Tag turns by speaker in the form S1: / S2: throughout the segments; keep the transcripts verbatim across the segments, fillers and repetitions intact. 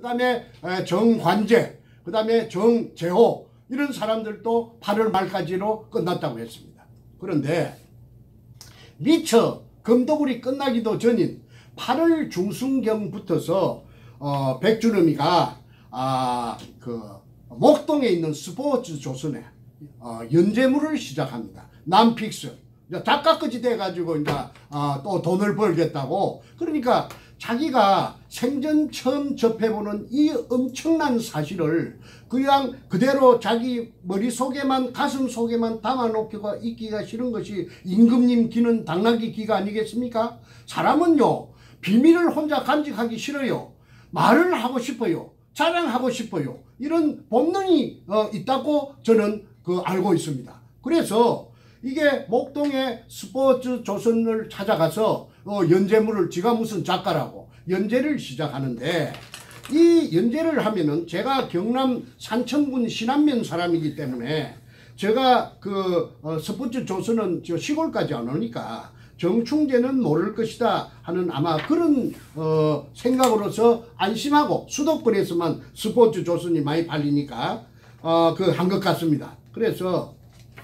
S1: 다음에 정관재, 그 다음에 정재호 이런 사람들도 팔월 말까지로 끝났다고 했습니다. 그런데 미처 금도굴이 끝나기도 전인 팔월 중순경부터서 어, 백주놈이가 아, 그 목동에 있는 스포츠 조선에 어, 연재물을 시작합니다. 남픽션. 작가까지 돼가지고 이제 어, 또 돈을 벌겠다고. 그러니까 자기가 생전 처음 접해보는 이 엄청난 사실을 그냥 그대로 자기 머릿속에만 가슴속에만 담아놓기가 있기가 싫은 것이 임금님 기는 당나귀 기가 아니겠습니까? 사람은요 비밀을 혼자 간직하기 싫어요. 말을 하고 싶어요. 자랑하고 싶어요. 이런 본능이 어, 있다고 저는 그 알고 있습니다. 그래서 이게 목동의 스포츠 조선을 찾아가서 어, 연재물을, 지가 무슨 작가라고 연재를 시작하는데, 이 연재를 하면은 제가 경남 산청군 신안면 사람이기 때문에 제가 그 어, 스포츠 조선은 저 시골까지 안 오니까 정충재는 모를 것이다 하는 아마 그런 어, 생각으로서 안심하고 수도권에서만 스포츠 조선이 많이 팔리니까 어, 그 한 것 같습니다. 그래서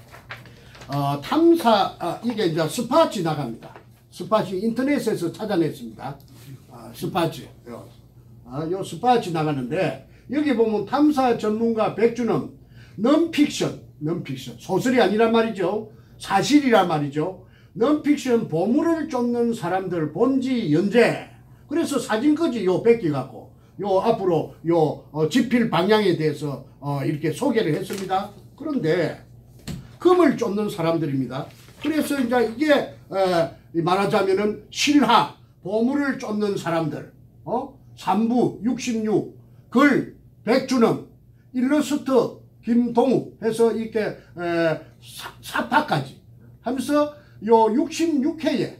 S1: 어, 탐사, 아, 이게 이제 스파치 나갑니다. 스파치 인터넷에서 찾아냈습니다. 아, 스파치. 요, 아, 요 스파치 나가는데, 여기 보면 탐사 전문가 백주놈, 넌픽션, 넌픽션. 소설이 아니란 말이죠. 사실이란 말이죠. 넌픽션 보물을 쫓는 사람들 본지 연재. 그래서 사진까지 요 뺏겨갖고, 요 앞으로 요 어, 집필 방향에 대해서 어, 이렇게 소개를 했습니다. 그런데, 금을 쫓는 사람들입니다. 그래서 이제 이게 에, 말하자면은 실하, 보물을 쫓는 사람들, 어? 삼부, 육십육, 글, 백주놈, 일러스트, 김동우 해서 이렇게 에, 사, 사파까지 하면서 요 육십육 회에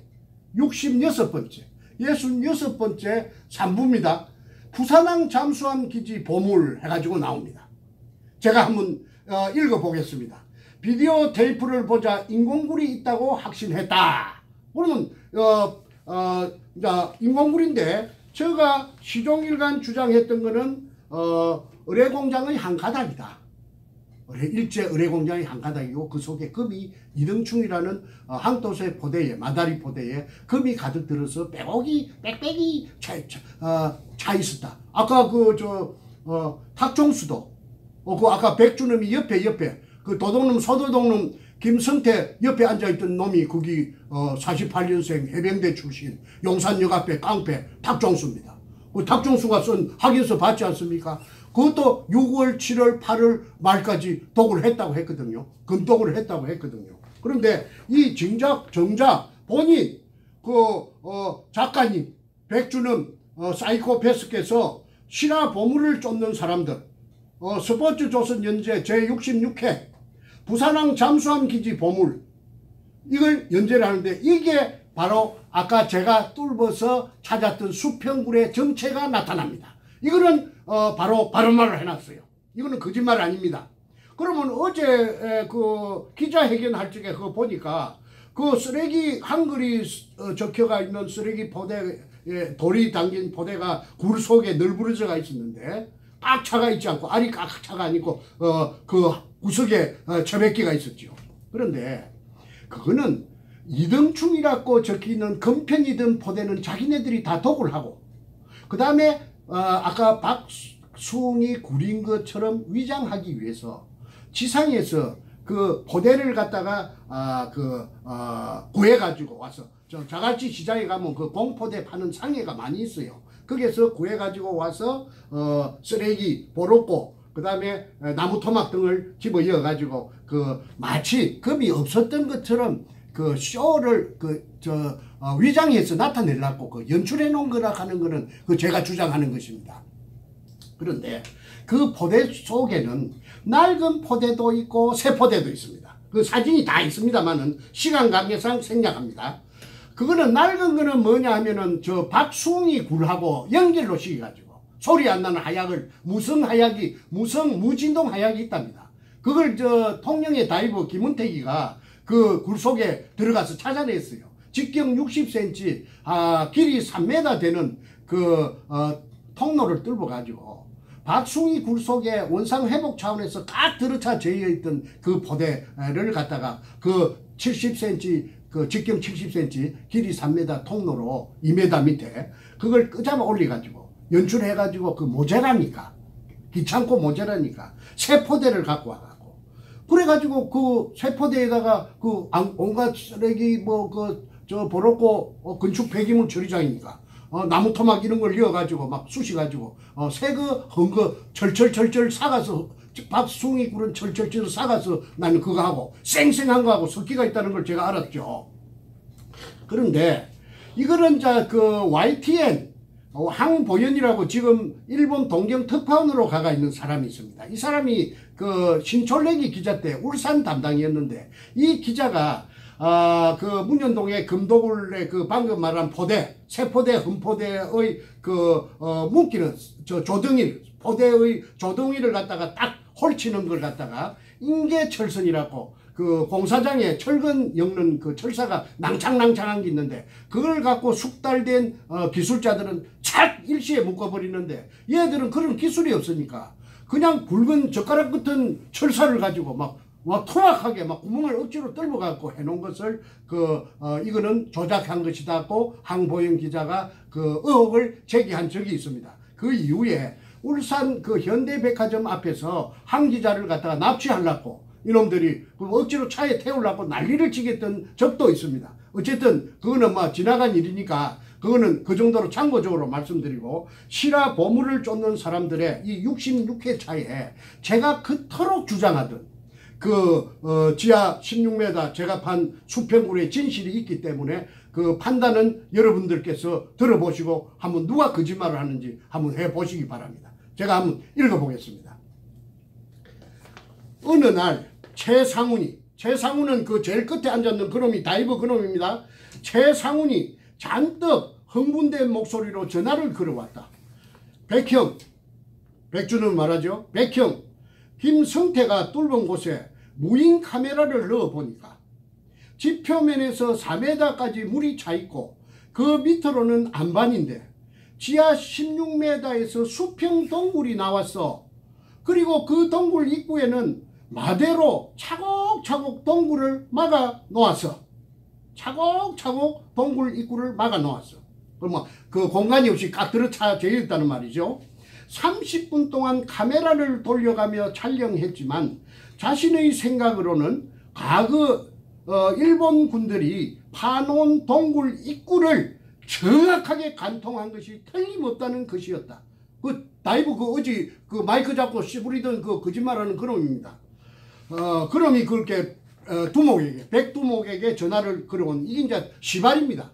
S1: 육십육 번째, 육십육 번째 삼부입니다. 부산항 잠수함 기지 보물 해가지고 나옵니다. 제가 한번 어, 읽어보겠습니다. 비디오 테이프를 보자 인공굴이 있다고 확신했다. 그러면 어, 어, 자, 인공굴인데 제가 시종일관 주장했던 거는 어, 의뢰공장의 한 가닥이다. 의뢰, 일제 의뢰공장의 한 가닥이고 그 속에 금이 이등충이라는 어, 항도세 포대에, 마다리 포대에 금이 가득 들어서 백억이 빽빽이 차, 차, 어, 차 있었다. 아까 그 저 어, 탁종수도 어, 그 아까 백주놈이 옆에 옆에 그 도둑놈 소도둑놈 김성태 옆에 앉아있던 놈이 거기 어, 사십팔 년생 해병대 출신 용산역 앞에 깡패 탁종수입니다. 그 탁종수가 쓴 확인서 봤지 않습니까? 그것도 유월, 칠월, 팔월 말까지 독을 했다고 했거든요. 금독을 했다고 했거든요. 그런데 이 정작 정작 본인 그 어, 작가님 백주놈 어, 사이코패스께서 신화 보물을 쫓는 사람들 어, 스포츠 조선 연재 제육십육 회 부산항 잠수함 기지 보물 이걸 연재를 하는데 이게 바로 아까 제가 뚫어서 찾았던 수평굴의 정체가 나타납니다. 이거는 어 바로 바로말을 해놨어요. 이거는 거짓말 아닙니다. 그러면 어제 에, 그 기자회견할 적에 그거 보니까 그 쓰레기 한글이 어, 적혀가 있는 쓰레기 포대에 돌이 담긴 포대가 굴 속에 널브러져가 있었는데 꽉 차가 있지 않고 알이 꽉 차가 아니고 어 그 구석에 어, 처백기가 있었죠. 그런데 그거는 이등충이라고 적혀있는 금편이든 포대는 자기네들이 다 독을 하고 그 다음에 어, 아까 박수웅이 구린 것처럼 위장하기 위해서 지상에서 그 포대를 갖다가 아, 그 어, 구해가지고 와서 저 자갈치 시장에 가면 그 공포대 파는 상해가 많이 있어요. 거기에서 구해가지고 와서 어, 쓰레기, 보로꼬, 그 다음에 나무 토막 등을 집어이어 가지고 그 마치 금이 없었던 것처럼 그 쇼를 그 저 어, 위장해서 나타내려고 그 연출해 놓은 거라 하는 거는 그 제가 주장하는 것입니다. 그런데 그 포대 속에는 낡은 포대도 있고 새 포대도 있습니다. 그 사진이 다 있습니다만은 시간 관계상 생략합니다. 그거는 낡은 거는 뭐냐 하면은 저 박수웅이 굴하고 연결로 시켜가지고 소리 안 나는 하약을 무성 하약이 무성 무진동 하약이 있답니다. 그걸 저 통영의 다이버 김은택이가 그 굴 속에 들어가서 찾아냈어요. 직경 육십 센티미터 아 길이 삼 미터 되는 그 어 통로를 뚫어 가지고 박숭이 굴 속에 원상 회복 차원에서 꽉 들어차 재어 있던 그 포대를 갖다가 그 칠십 센티미터 그 직경 칠십 센티미터 길이 삼 미터 통로로 이 미터 밑에 그걸 끄잡아 올려 가지고 연출해 가지고 그 모자라니까 귀찮고 모자라니까 새 포대를 갖고 와갖고 그래 가지고 그 새 포대에다가 그 온갖 쓰레기 뭐 그 저 보로고 어, 건축 폐기물 처리장이니까 어, 나무 토막 이런 걸 이어가지고 막 쑤셔가지고 어, 새거 헝거 철철철철 사가서 박숭이 굴은 철철철 사가서 나는 그거 하고 쌩쌩한 거하고 섞기가 있다는 걸 제가 알았죠. 그런데 이거는 자 그 와이티엔 어, 황보현이라고 지금 일본 동경 특파원으로 가가 있는 사람이 있습니다. 이 사람이 그 신촌래기 기자 때 울산 담당이었는데 이 기자가 아, 그 문현동의 금도굴의 그 방금 말한 포대, 세포대, 흠포대의 그, 어, 문기는 저 조덩이, 포대의 조덩이를 갖다가 딱 홀치는 걸 갖다가 인계철선이라고 그 공사장에 철근 엮는 그 철사가 낭창낭창한 게 있는데 그걸 갖고 숙달된 어, 기술자들은 착 일시에 묶어버리는데 얘들은 그런 기술이 없으니까 그냥 굵은 젓가락 같은 철사를 가지고 막 와 토막하게 막 구멍을 억지로 뚫어 갖고 해놓은 것을 그 어, 이거는 조작한 것이다고 황보영 기자가 그 의혹을 제기한 적이 있습니다. 그 이후에 울산 그 현대백화점 앞에서 한 기자를 갖다가 납치하려고 이놈들이 억지로 차에 태우려고 난리를 치겠던 적도 있습니다. 어쨌든 그거는 뭐 지나간 일이니까 그거는 그 정도로 참고적으로 말씀드리고 실화 보물을 쫓는 사람들의 이 육십육 회 차에 제가 그토록 주장하던 그 어, 지하 십육 미터 제가 판 수평굴의 진실이 있기 때문에 그 판단은 여러분들께서 들어보시고 한번 누가 거짓말을 하는지 한번 해보시기 바랍니다. 제가 한번 읽어보겠습니다. 어느 날 최상훈이 최상훈은 그 제일 끝에 앉았는 그놈이 다이버 그놈입니다. 최상훈이 잔뜩 흥분된 목소리로 전화를 걸어왔다. 백형, 백주는 말하죠. 백형, 김성태가 뚫은 곳에 무인 카메라를 넣어보니까 지표면에서 사 미터까지 물이 차있고 그 밑으로는 안반인데 지하 십육 미터에서 수평 동굴이 나왔어. 그리고 그 동굴 입구에는 마대로 차곡차곡 동굴을 막아 놓았어. 차곡차곡 동굴 입구를 막아 놓았어. 그러면 그 공간이 없이 꽉 들어차져 있다는 말이죠. 삼십 분 동안 카메라를 돌려가며 촬영했지만 자신의 생각으로는 과거 어, 일본 군들이 파놓은 동굴 입구를 정확하게 관통한 것이 틀림없다는 것이었다. 그 다이브 그 어제 그 마이크 잡고 씨부리던 그 거짓말하는 그놈입니다. 어, 그놈이 그렇게 어, 두목에게 백두목에게 전화를 걸어온 이게 이제 시발입니다.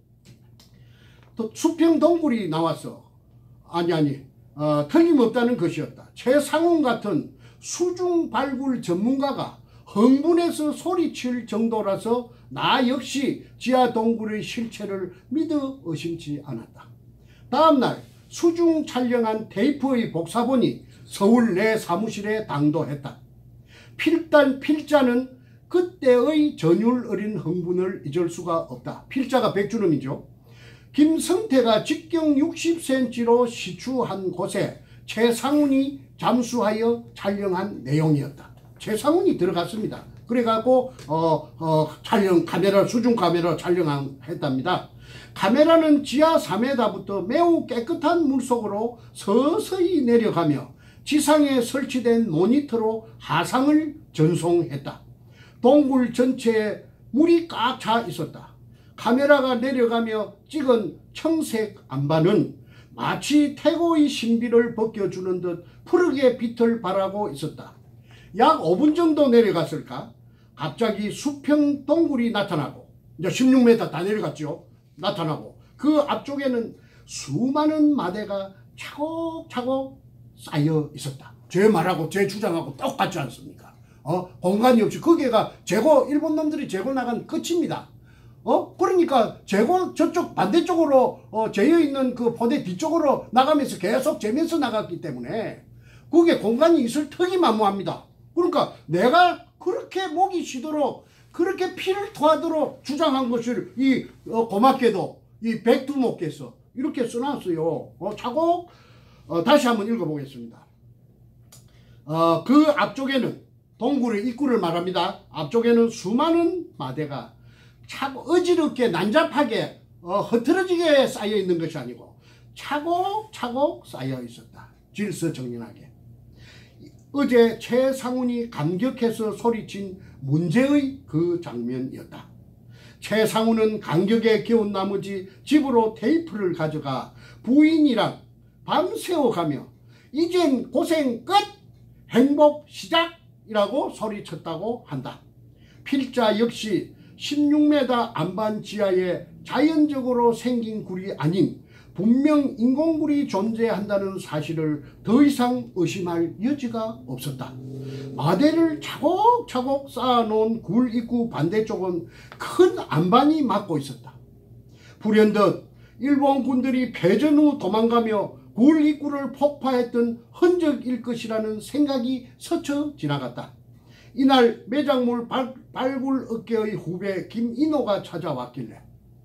S1: 또 수평 동굴이 나왔어. 아니 아니 어, 틀림없다는 것이었다. 최상훈 같은 수중 발굴 전문가가 흥분해서 소리칠 정도라서 나 역시 지하 동굴의 실체를 믿어 의심치 않았다. 다음날 수중 촬영한 테이프의 복사본이 서울 내 사무실에 당도했다. 필단 필자는 그때의 전율 어린 흥분을 잊을 수가 없다. 필자가 백주름이죠. 김성태가 직경 육십 센티미터로 시추한 곳에 최상훈이 잠수하여 촬영한 내용이었다. 최상훈이 들어갔습니다. 그래갖고 어, 어, 촬영 카메라 수중 카메라 촬영했답니다. 카메라는 지하 사 미터부터 매우 깨끗한 물속으로 서서히 내려가며 지상에 설치된 모니터로 하상을 전송했다. 동굴 전체에 물이 꽉 차 있었다. 카메라가 내려가며 찍은 청색 안반은 마치 태고의 신비를 벗겨주는 듯 푸르게 빛을 발하고 있었다. 약 오 분 정도 내려갔을까? 갑자기 수평 동굴이 나타나고 이제 십육 미터 다 내려갔죠. 나타나고 그 앞쪽에는 수많은 마대가 차곡차곡 쌓여 있었다. 제 말하고 제 주장하고 똑같지 않습니까? 어? 공간이 없이 거기가 재고 일본 놈들이 재고 나간 끝입니다. 어? 그러니까 재고 저쪽 반대쪽으로 어, 재어 있는 그 포대 뒤쪽으로 나가면서 계속 재면서 나갔기 때문에 그게 공간이 있을 턱이 만무합니다. 그러니까 내가 그렇게 목이 쉬도록 그렇게 피를 토하도록 주장한 것을 이 어, 고맙게도 이 백두목께서 이렇게 써놨어요. 어, 차곡 어, 다시 한번 읽어보겠습니다. 어, 그 앞쪽에는 동굴의 입구를 말합니다. 앞쪽에는 수많은 마대가 차고 어지럽게 난잡하게 어, 흐트러지게 쌓여 있는 것이 아니고 차곡차곡 쌓여 있었다. 질서정연하게. 어제 최상훈이 감격해서 소리친 문제의 그 장면이었다. 최상훈은 감격에 겨운 나머지 집으로 테이프를 가져가 부인이랑 밤새워가며 이젠 고생 끝! 행복 시작이라고 소리쳤다고 한다. 필자 역시 십육 미터 안반 지하에 자연적으로 생긴 굴이 아닌 분명 인공굴이 존재한다는 사실을 더 이상 의심할 여지가 없었다. 마대를 차곡차곡 쌓아놓은 굴 입구 반대쪽은 큰 안반이 막고 있었다. 불현듯 일본 군들이 패전 후 도망가며 굴 입구를 폭파했던 흔적일 것이라는 생각이 스쳐 지나갔다. 이날 매작물 발, 발굴 업계의 후배 김인호가 찾아왔길래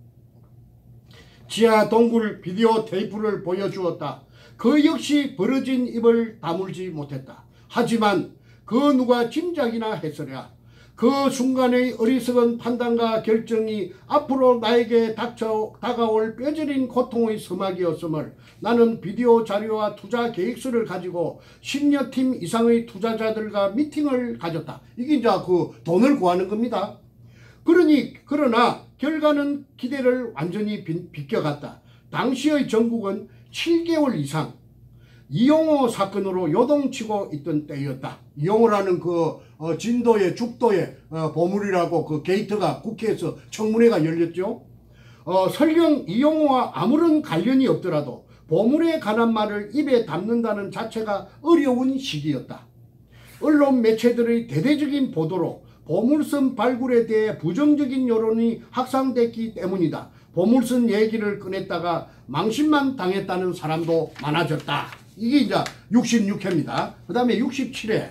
S1: 지하 동굴 비디오 테이프를 보여주었다. 그 역시 벌어진 입을 다물지 못했다. 하지만 그 누가 짐작이나 했으랴. 그 순간의 어리석은 판단과 결정이 앞으로 나에게 닥쳐, 다가올 뼈저린 고통의 서막이었음을 나는 비디오 자료와 투자 계획서를 가지고 십여 팀 이상의 투자자들과 미팅을 가졌다. 이게 이제 그 돈을 구하는 겁니다. 그러니 그러나 결과는 기대를 완전히 비껴갔다. 당시의 전국은 칠 개월 이상 이용호 사건으로 요동치고 있던 때였다. 이용호라는 그 어, 진도의 죽도의 어, 보물이라고 그 게이트가 국회에서 청문회가 열렸죠. 어, 설령 이용호와 아무런 관련이 없더라도 보물에 관한 말을 입에 담는다는 자체가 어려운 시기였다. 언론 매체들의 대대적인 보도로 보물섬 발굴에 대해 부정적인 여론이 확산됐기 때문이다. 보물섬 얘기를 꺼냈다가 망신만 당했다는 사람도 많아졌다. 이게 이제 육십육 회입니다. 그 다음에 육십칠 회.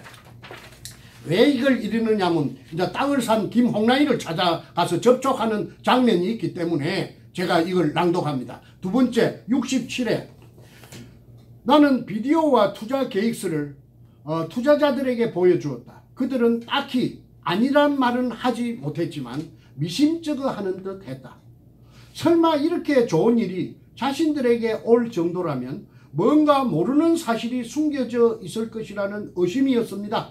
S1: 왜 이걸 이르느냐면 이제 땅을 산 김홍라이를 찾아가서 접촉하는 장면이 있기 때문에 제가 이걸 낭독합니다. 두 번째, 육십칠 회. 나는 비디오와 투자 계획서를 어, 투자자들에게 보여주었다. 그들은 딱히 아니란 말은 하지 못했지만 미심쩍어 하는 듯 했다. 설마 이렇게 좋은 일이 자신들에게 올 정도라면 뭔가 모르는 사실이 숨겨져 있을 것이라는 의심이었습니다.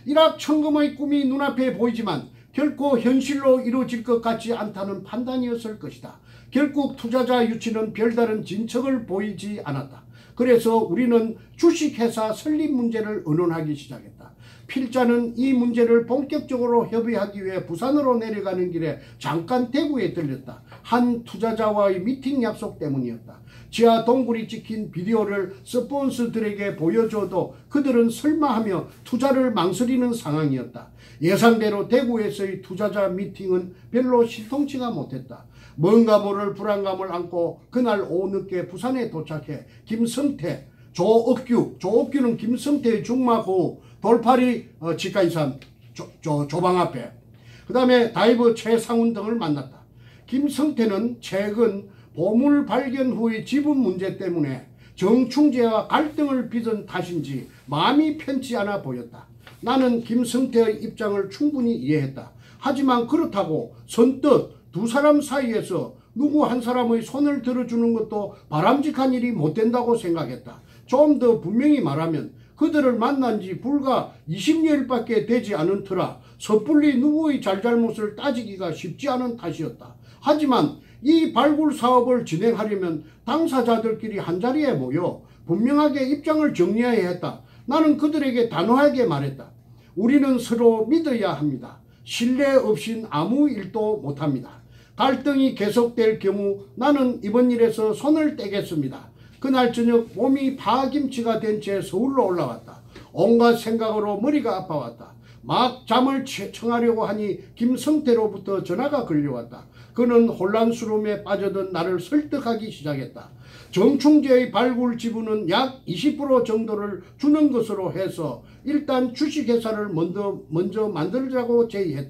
S1: 일확천금의 꿈이 눈앞에 보이지만 결코 현실로 이루어질 것 같지 않다는 판단이었을 것이다. 결국 투자자 유치는 별다른 진척을 보이지 않았다. 그래서 우리는 주식회사 설립 문제를 의논하기 시작했다. 필자는 이 문제를 본격적으로 협의하기 위해 부산으로 내려가는 길에 잠깐 대구에 들렸다. 한 투자자와의 미팅 약속 때문이었다. 지하 동굴이 찍힌 비디오를 스폰서들에게 보여줘도 그들은 설마하며 투자를 망설이는 상황이었다. 예상대로 대구에서의 투자자 미팅은 별로 실통치가 못했다. 뭔가 모를 불안감을 안고 그날 오후 늦게 부산에 도착해 김성태, 조옥규, 조옥규는 김성태의 중마고 돌팔이 어, 치과의산 조방 앞에, 그 다음에 다이버 최상훈 등을 만났다. 김성태는 최근 보물 발견 후의 지분 문제 때문에 정충재와 갈등을 빚은 탓인지 마음이 편치 않아 보였다. 나는 김성태의 입장을 충분히 이해했다. 하지만 그렇다고 선뜻 두 사람 사이에서 누구 한 사람의 손을 들어주는 것도 바람직한 일이 못 된다고 생각했다. 좀 더 분명히 말하면 그들을 만난 지 불과 이십 여일밖에 되지 않은 터라 섣불리 누구의 잘잘못을 따지기가 쉽지 않은 탓이었다. 하지만 이 발굴 사업을 진행하려면 당사자들끼리 한자리에 모여 분명하게 입장을 정리해야 했다. 나는 그들에게 단호하게 말했다. 우리는 서로 믿어야 합니다. 신뢰 없인 아무 일도 못합니다. 갈등이 계속될 경우 나는 이번 일에서 손을 떼겠습니다. 그날 저녁 몸이 파김치가 된 채 서울로 올라왔다. 온갖 생각으로 머리가 아파왔다. 막 잠을 청하려고 하니 김성태로부터 전화가 걸려왔다. 그는 혼란스러움에 빠져든 나를 설득하기 시작했다. 정충재의 발굴 지분은 약 이십 퍼센트 정도를 주는 것으로 해서 일단 주식회사를 먼저, 먼저 만들자고 제의했다.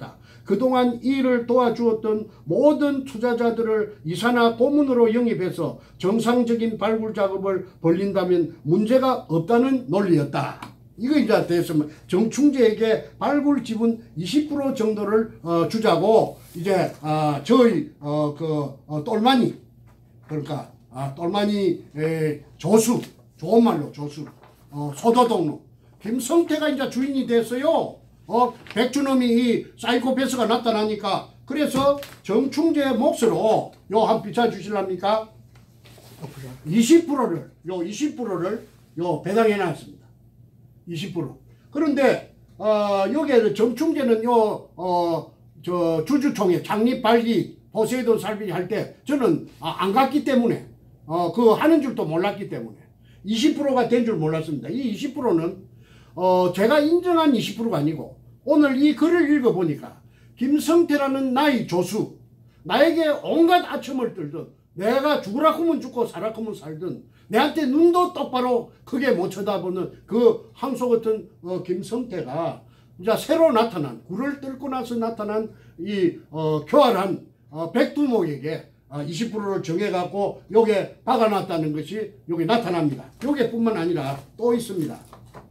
S1: 그동안 이 일을 도와주었던 모든 투자자들을 이사나 고문으로 영입해서 정상적인 발굴 작업을 벌린다면 문제가 없다는 논리였다. 이거 이제 됐으면 정충재에게 발굴 지분 이십 퍼센트 정도를 어, 주자고 이제 어, 저희 어, 그 어, 똘마니 그러니까 아, 똘마니 에, 조수 좋은 말로 조수 어, 소도동로 김성태가 이제 주인이 됐어요. 어, 백준엄이 이 사이코패스가 나타나니까 그래서 정충재의 몫으로 요 한 비춰 주실랍니까? 이십 퍼센트를 요 이십 퍼센트를 요 배당해 놨습니다. 이십 퍼센트. 그런데 어, 여기에 정충재는 요 어, 저 주주총회 창립 발기 포세이돈 살비 할 때 저는 아, 안 갔기 때문에 어, 그 하는 줄도 몰랐기 때문에 이십 퍼센트가 된 줄 몰랐습니다. 이 이십 퍼센트는 어, 제가 인정한 이십 퍼센트가 아니고 오늘 이 글을 읽어보니까 김성태라는 나의 조수 나에게 온갖 아첨을 떨던 내가 죽으라 하면 죽고 살라 하면 살든 내한테 눈도 똑바로 크게 못 쳐다보는 그 항소 같은 어, 김성태가 이제 새로 나타난 굴을 뚫고 나서 나타난 이 어, 교활한 어, 백두목에게 어, 이십 퍼센트를 정해갖고 요게 박아놨다는 것이 여기 나타납니다. 요게 뿐만 아니라 또 있습니다.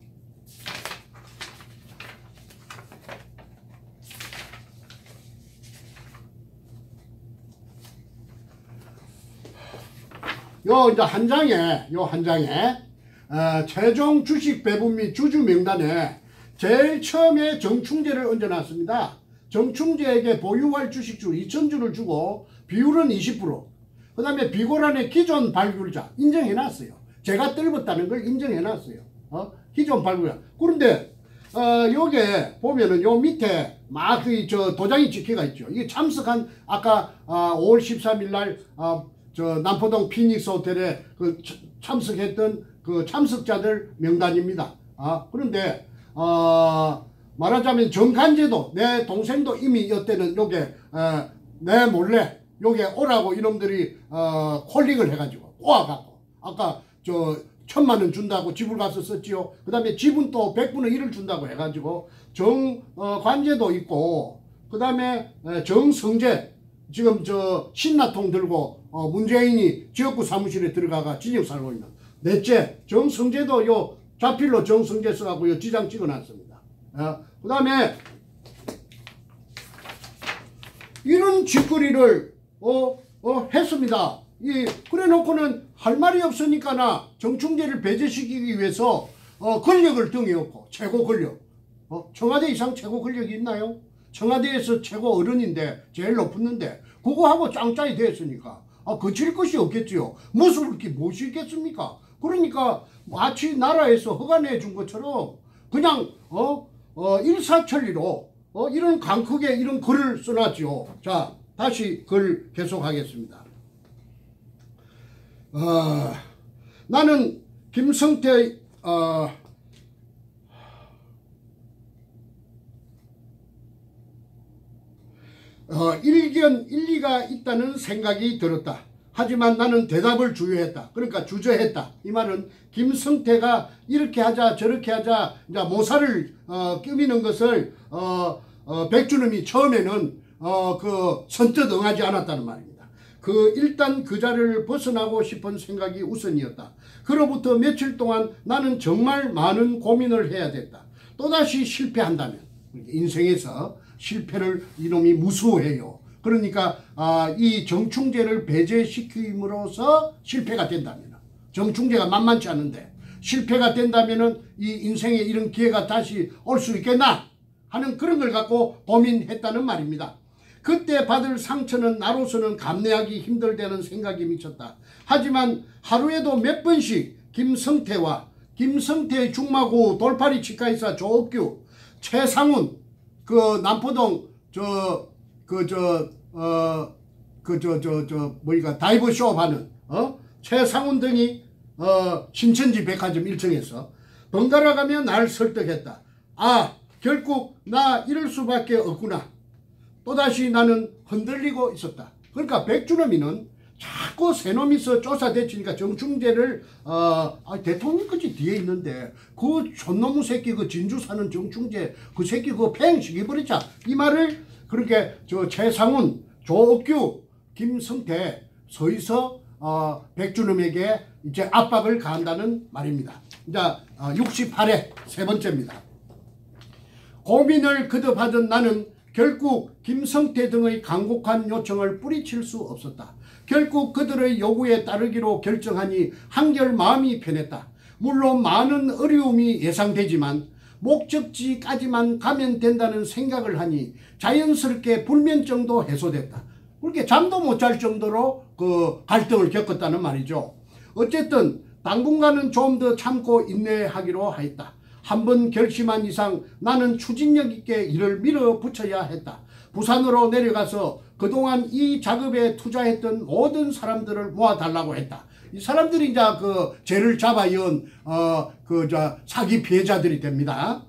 S1: 요 이제 한 장에 요 한 장에 어, 최종 주식 배분 및 주주 명단에 제일 처음에 정충재를 얹어놨습니다. 정충재에게 보유할 주식주 이천 주를 주고 비율은 이십 퍼센트. 그 다음에 비고란의 기존 발굴자 인정해놨어요. 제가 떨궜다는 걸 인정해놨어요. 어? 기존 발굴자. 그런데 어, 요게 보면은 요 밑에 막 그 저 도장이 찍혀가 있죠. 이게 참석한 아까 어, 오월 십삼일 날 어, 저 남포동 피닉스 호텔에 그 참석했던 그 참석자들 명단입니다. 아, 그런데 어, 말하자면 정간제도 내 동생도 이미 이때는 요게 어, 내 몰래 요게 오라고 이놈들이 어, 콜링을 해가지고 꼬아갖고 아까 저 천만 원 준다고 집을 가서 썼지요. 그 다음에 집은 또 백분의 일을 준다고 해가지고 정관제도 어, 있고 그 다음에 정성재 지금 저 신나통 들고 어, 문재인이 지역구 사무실에 들어가가 진역 살고 있는 넷째 정성재도 요 자필로 정성재 써갖고 요 지장 찍어놨습니다. 어, 그 다음에 이런 짓거리를 어, 어, 했습니다. 이 그래 놓고는 할 말이 없으니까 나 정충재를 배제시키기 위해서 어, 권력을 등에 업고 최고 권력 어, 청와대 이상 최고 권력이 있나요? 청와대에서 최고 어른인데 제일 높았는데 그거하고 짱짜이 됐으니까 아, 거칠 것이 없겠지요. 무엇을 그렇게 모시겠습니까? 그러니까 마치 나라에서 허가내 준 것처럼 그냥 어, 어, 일사천리로 어, 이런 강크게 이런 글을 써놨죠. 자, 다시 글 계속하겠습니다. 어, 나는 김성태 어, 어, 일견 일리가 있다는 생각이 들었다. 하지만 나는 대답을 주저했다. 그러니까 주저했다. 이 말은 김성태가 이렇게 하자 저렇게 하자 이제 모사를 어, 끼미는 것을 어, 어, 백준엄이 처음에는 어, 그 선뜻 응하지 않았다는 말입니다. 그 일단 그 자리를 벗어나고 싶은 생각이 우선이었다. 그로부터 며칠 동안 나는 정말 많은 고민을 해야 됐다. 또다시 실패한다면 인생에서 실패를 이놈이 무수해요. 그러니까 아, 이 정충재를 배제시킴으로써 실패가 된다면 정충재가 만만치 않은데 실패가 된다면 이 인생에 이런 기회가 다시 올 수 있겠나 하는 그런 걸 갖고 고민했다는 말입니다. 그때 받을 상처는 나로서는 감내하기 힘들다는 생각이 미쳤다. 하지만 하루에도 몇 번씩 김성태와 김성태의 중마고 돌팔이 치과의사 조업규 최상훈 그 남포동 저 그 저 어 그 저 저 저 뭐니까 다이브 쇼업 하는 어 최상훈 등이 어 신천지 백화점 일 층에서 번갈아 가며 날 설득했다. 아, 결국 나 이럴 수밖에 없구나. 또다시 나는 흔들리고 있었다. 그러니까 백준엄이는 자꾸 새놈이서 조사대치니까 정충재를 어, 아, 대통령까지 뒤에 있는데 그 촌놈의 새끼 그 진주 사는 정충재 그 새끼 그거 팽 시켜버리자 이 말을 그렇게 저 최상훈, 조옥규, 김성태, 서희서, 어, 백준음에게 이제 압박을 가한다는 말입니다. 이제 어, 육십팔 회 세 번째입니다. 고민을 거듭하던 나는 결국 김성태 등의 간곡한 요청을 뿌리칠 수 없었다. 결국 그들의 요구에 따르기로 결정하니 한결 마음이 편했다. 물론 많은 어려움이 예상되지만 목적지까지만 가면 된다는 생각을 하니 자연스럽게 불면증도 해소됐다. 그렇게 잠도 못 잘 정도로 그 갈등을 겪었다는 말이죠. 어쨌든 당분간은 좀 더 참고 인내하기로 하였다. 한번 결심한 이상 나는 추진력 있게 일을 밀어붙여야 했다. 부산으로 내려가서 그동안 이 작업에 투자했던 모든 사람들을 모아달라고 했다. 이 사람들이 이제 그 죄를 잡아연 어 그 저 사기 피해자들이 됩니다.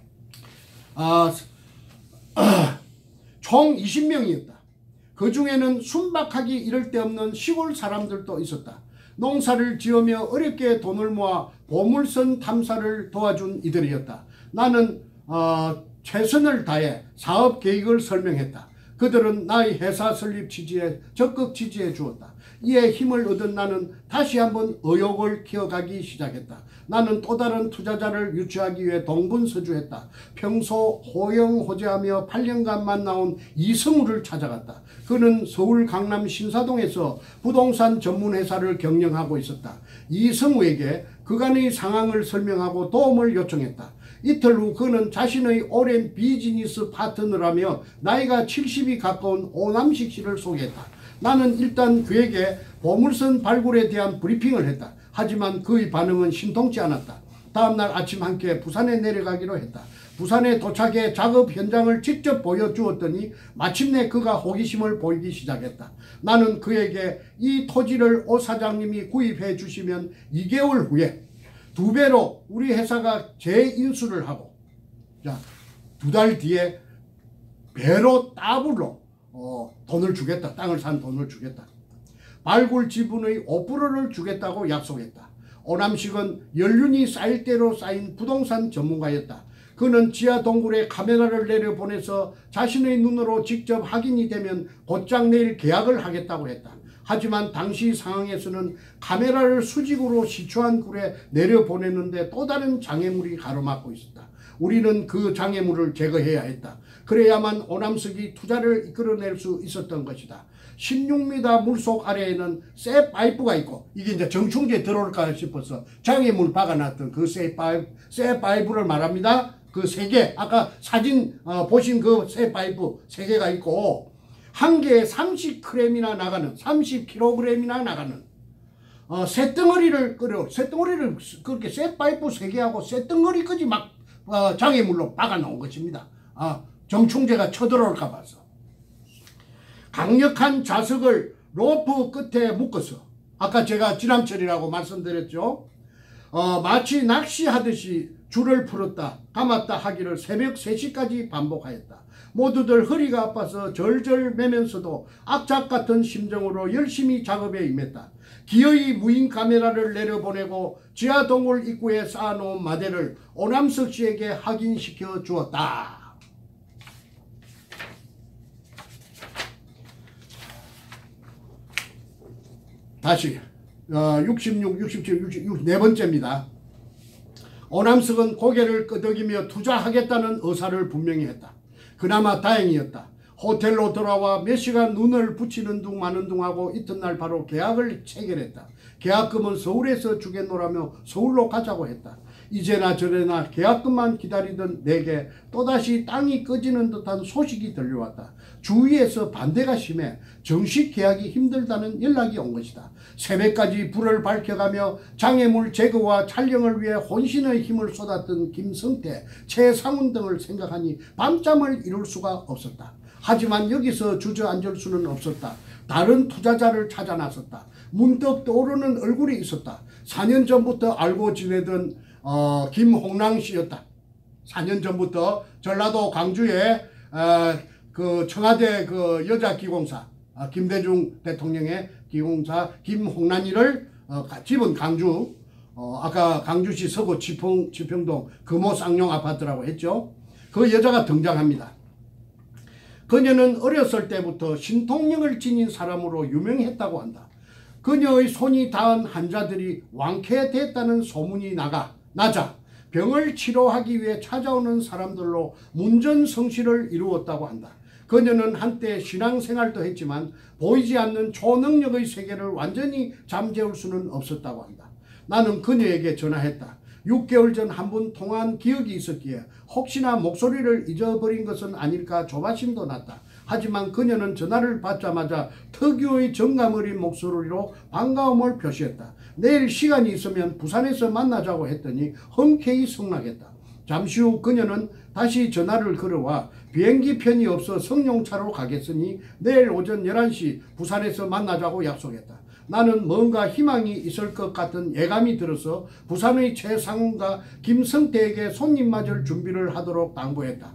S1: 어, 어, 총 이십 명이었다. 그 중에는 순박하기 이를 데 없는 시골 사람들도 있었다. 농사를 지으며 어렵게 돈을 모아 보물선 탐사를 도와준 이들이었다. 나는 어, 최선을 다해 사업 계획을 설명했다. 그들은 나의 회사 설립 취지에 적극 지지해 주었다. 이에 힘을 얻은 나는 다시 한번 의욕을 키워가기 시작했다. 나는 또 다른 투자자를 유치하기 위해 동분서주했다. 평소 호영호재하며 팔 년간 만나온 이승우를 찾아갔다. 그는 서울 강남 신사동에서 부동산 전문회사를 경영하고 있었다. 이승우에게 그간의 상황을 설명하고 도움을 요청했다. 이틀 후 그는 자신의 오랜 비즈니스 파트너라며 나이가 칠십이 가까운 오남식 씨를 소개했다. 나는 일단 그에게 보물선 발굴에 대한 브리핑을 했다. 하지만 그의 반응은 심통치 않았다. 다음날 아침 함께 부산에 내려가기로 했다. 부산에 도착해 작업 현장을 직접 보여주었더니 마침내 그가 호기심을 보이기 시작했다. 나는 그에게 이 토지를 오 사장님이 구입해 주시면 이 개월 후에 두 배로 우리 회사가 재인수를 하고, 자, 두 달 뒤에 배로 더블로 어, 돈을 주겠다. 땅을 산 돈을 주겠다. 발굴 지분의 오 퍼센트를 주겠다고 약속했다. 오남식은 연륜이 쌓일 대로 쌓인 부동산 전문가였다. 그는 지하 동굴에 카메라를 내려보내서 자신의 눈으로 직접 확인이 되면 곧장 내일 계약을 하겠다고 했다. 하지만 당시 상황에서는 카메라를 수직으로 시추한 굴에 내려보내는데 또 다른 장애물이 가로막고 있었다. 우리는 그 장애물을 제거해야 했다. 그래야만 오남석이 투자를 이끌어낼 수 있었던 것이다. 십육 미터 물속 아래에는 쇠 파이프가 있고, 이게 이제 정충제 들어올까 싶어서 장애물 박아놨던 그 쇠 파이프, 쇠 파이프를 말합니다. 그 세 개, 아까 사진 어, 보신 그 쇠 파이프 세 개가 있고, 한 개에 삼십 그램이나 나가는, 삼십 킬로그램이나 나가는 어, 쇠덩어리를 끓여, 쇠덩어리를 그렇게 쇠 파이프 세 개하고 쇠덩어리까지 막 어, 장애물로 박아 놓은 것입니다. 어, 정충제가 쳐들어올까 봐서. 강력한 자석을 로프 끝에 묶어서, 아까 제가 지람철이라고 말씀드렸죠. 어, 마치 낚시하듯이 줄을 풀었다 감았다 하기를 새벽 세 시까지 반복하였다. 모두들 허리가 아파서 절절 매면서도 악착 같은 심정으로 열심히 작업에 임했다. 기어이 무인 카메라를 내려보내고 지하 동굴 입구에 쌓아놓은 마대를 오남석 씨에게 확인시켜 주었다. 다시 어, 육십육, 육십칠, 육십육 네 번째입니다. 오남석은 고개를 끄덕이며 투자하겠다는 의사를 분명히 했다. 그나마 다행이었다. 호텔로 돌아와 몇 시간 눈을 붙이는 둥 마는 둥 하고 이튿날 바로 계약을 체결했다. 계약금은 서울에서 주겠노라며 서울로 가자고 했다. 이제나 저래나 계약금만 기다리던 내게 또다시 땅이 꺼지는 듯한 소식이 들려왔다. 주위에서 반대가 심해 정식 계약이 힘들다는 연락이 온 것이다. 새벽까지 불을 밝혀가며 장애물 제거와 촬영을 위해 혼신의 힘을 쏟았던 김성태, 최상훈 등을 생각하니 밤잠을 이룰 수가 없었다. 하지만 여기서 주저앉을 수는 없었다. 다른 투자자를 찾아 나섰다. 문득 떠오르는 얼굴이 있었다. 사 년 전부터 알고 지내던 어, 김홍랑 씨였다. 사 년 전부터 전라도 광주에 어, 그 청와대 그 여자 기공사 어, 김대중 대통령의 기공사 김홍란이를 어, 집은 광주, 어, 아까 광주시 서구 지평, 지평동 금호 쌍용 아파트라고 했죠. 그 여자가 등장합니다. 그녀는 어렸을 때부터 신통력을 지닌 사람으로 유명했다고 한다. 그녀의 손이 닿은 환자들이 완쾌됐다는 소문이 나가 나자 병을 치료하기 위해 찾아오는 사람들로 문전성시를 이루었다고 한다. 그녀는 한때 신앙생활도 했지만 보이지 않는 초능력의 세계를 완전히 잠재울 수는 없었다고 한다. 나는 그녀에게 전화했다. 육 개월 전 한 번 통화한 기억이 있었기에 혹시나 목소리를 잊어버린 것은 아닐까 조바심도 났다. 하지만 그녀는 전화를 받자마자 특유의 정감 어린 목소리로 반가움을 표시했다. 내일 시간이 있으면 부산에서 만나자고 했더니 흔쾌히 승낙했다. 잠시 후 그녀는 다시 전화를 걸어와 비행기 편이 없어 성룡차로 가겠으니 내일 오전 열한 시 부산에서 만나자고 약속했다. 나는 뭔가 희망이 있을 것 같은 예감이 들어서 부산의 최상훈과 김성태에게 손님 맞을 준비를 하도록 당부했다.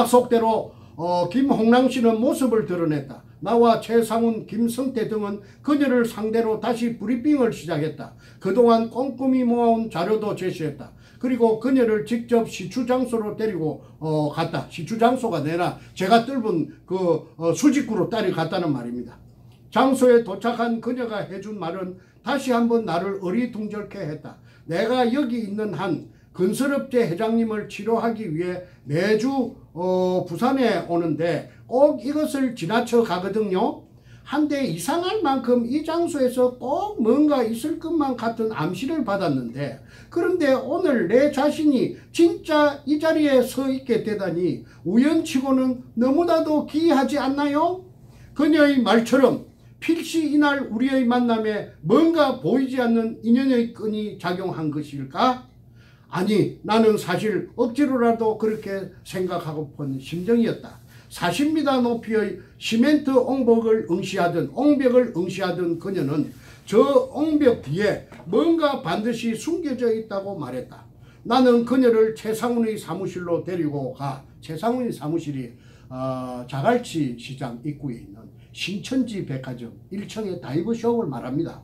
S1: 약속대로 어, 김홍랑 씨는 모습을 드러냈다. 나와 최상훈, 김성태 등은 그녀를 상대로 다시 브리핑을 시작했다. 그동안 꼼꼼히 모아온 자료도 제시했다. 그리고 그녀를 직접 시추 장소로 데리고 어, 갔다. 시추 장소가 아니라 제가 뜰분 그 어, 수직구로 따라갔다는 말입니다. 장소에 도착한 그녀가 해준 말은 다시 한번 나를 어리둥절케 했다. 내가 여기 있는 한 건설업체 회장님을 치료하기 위해 매주 어, 부산에 오는데 꼭 이것을 지나쳐 가거든요. 한데 이상할 만큼 이 장소에서 꼭 뭔가 있을 것만 같은 암시를 받았는데 그런데 오늘 내 자신이 진짜 이 자리에 서 있게 되다니 우연치고는 너무나도 기이하지 않나요? 그녀의 말처럼 필시 이날 우리의 만남에 뭔가 보이지 않는 인연의 끈이 작용한 것일까? 아니, 나는 사실 억지로라도 그렇게 생각하고픈 심정이었다. 사십 미터 높이의 시멘트 옹벽을 응시하던 옹벽을 응시하던 그녀는 저 옹벽 뒤에 뭔가 반드시 숨겨져 있다고 말했다. 나는 그녀를 최상훈의 사무실로 데리고 가 최상훈의 사무실이 어, 자갈치 시장 입구에 있는 신천지 백화점 일 층의 다이브숍을 말합니다.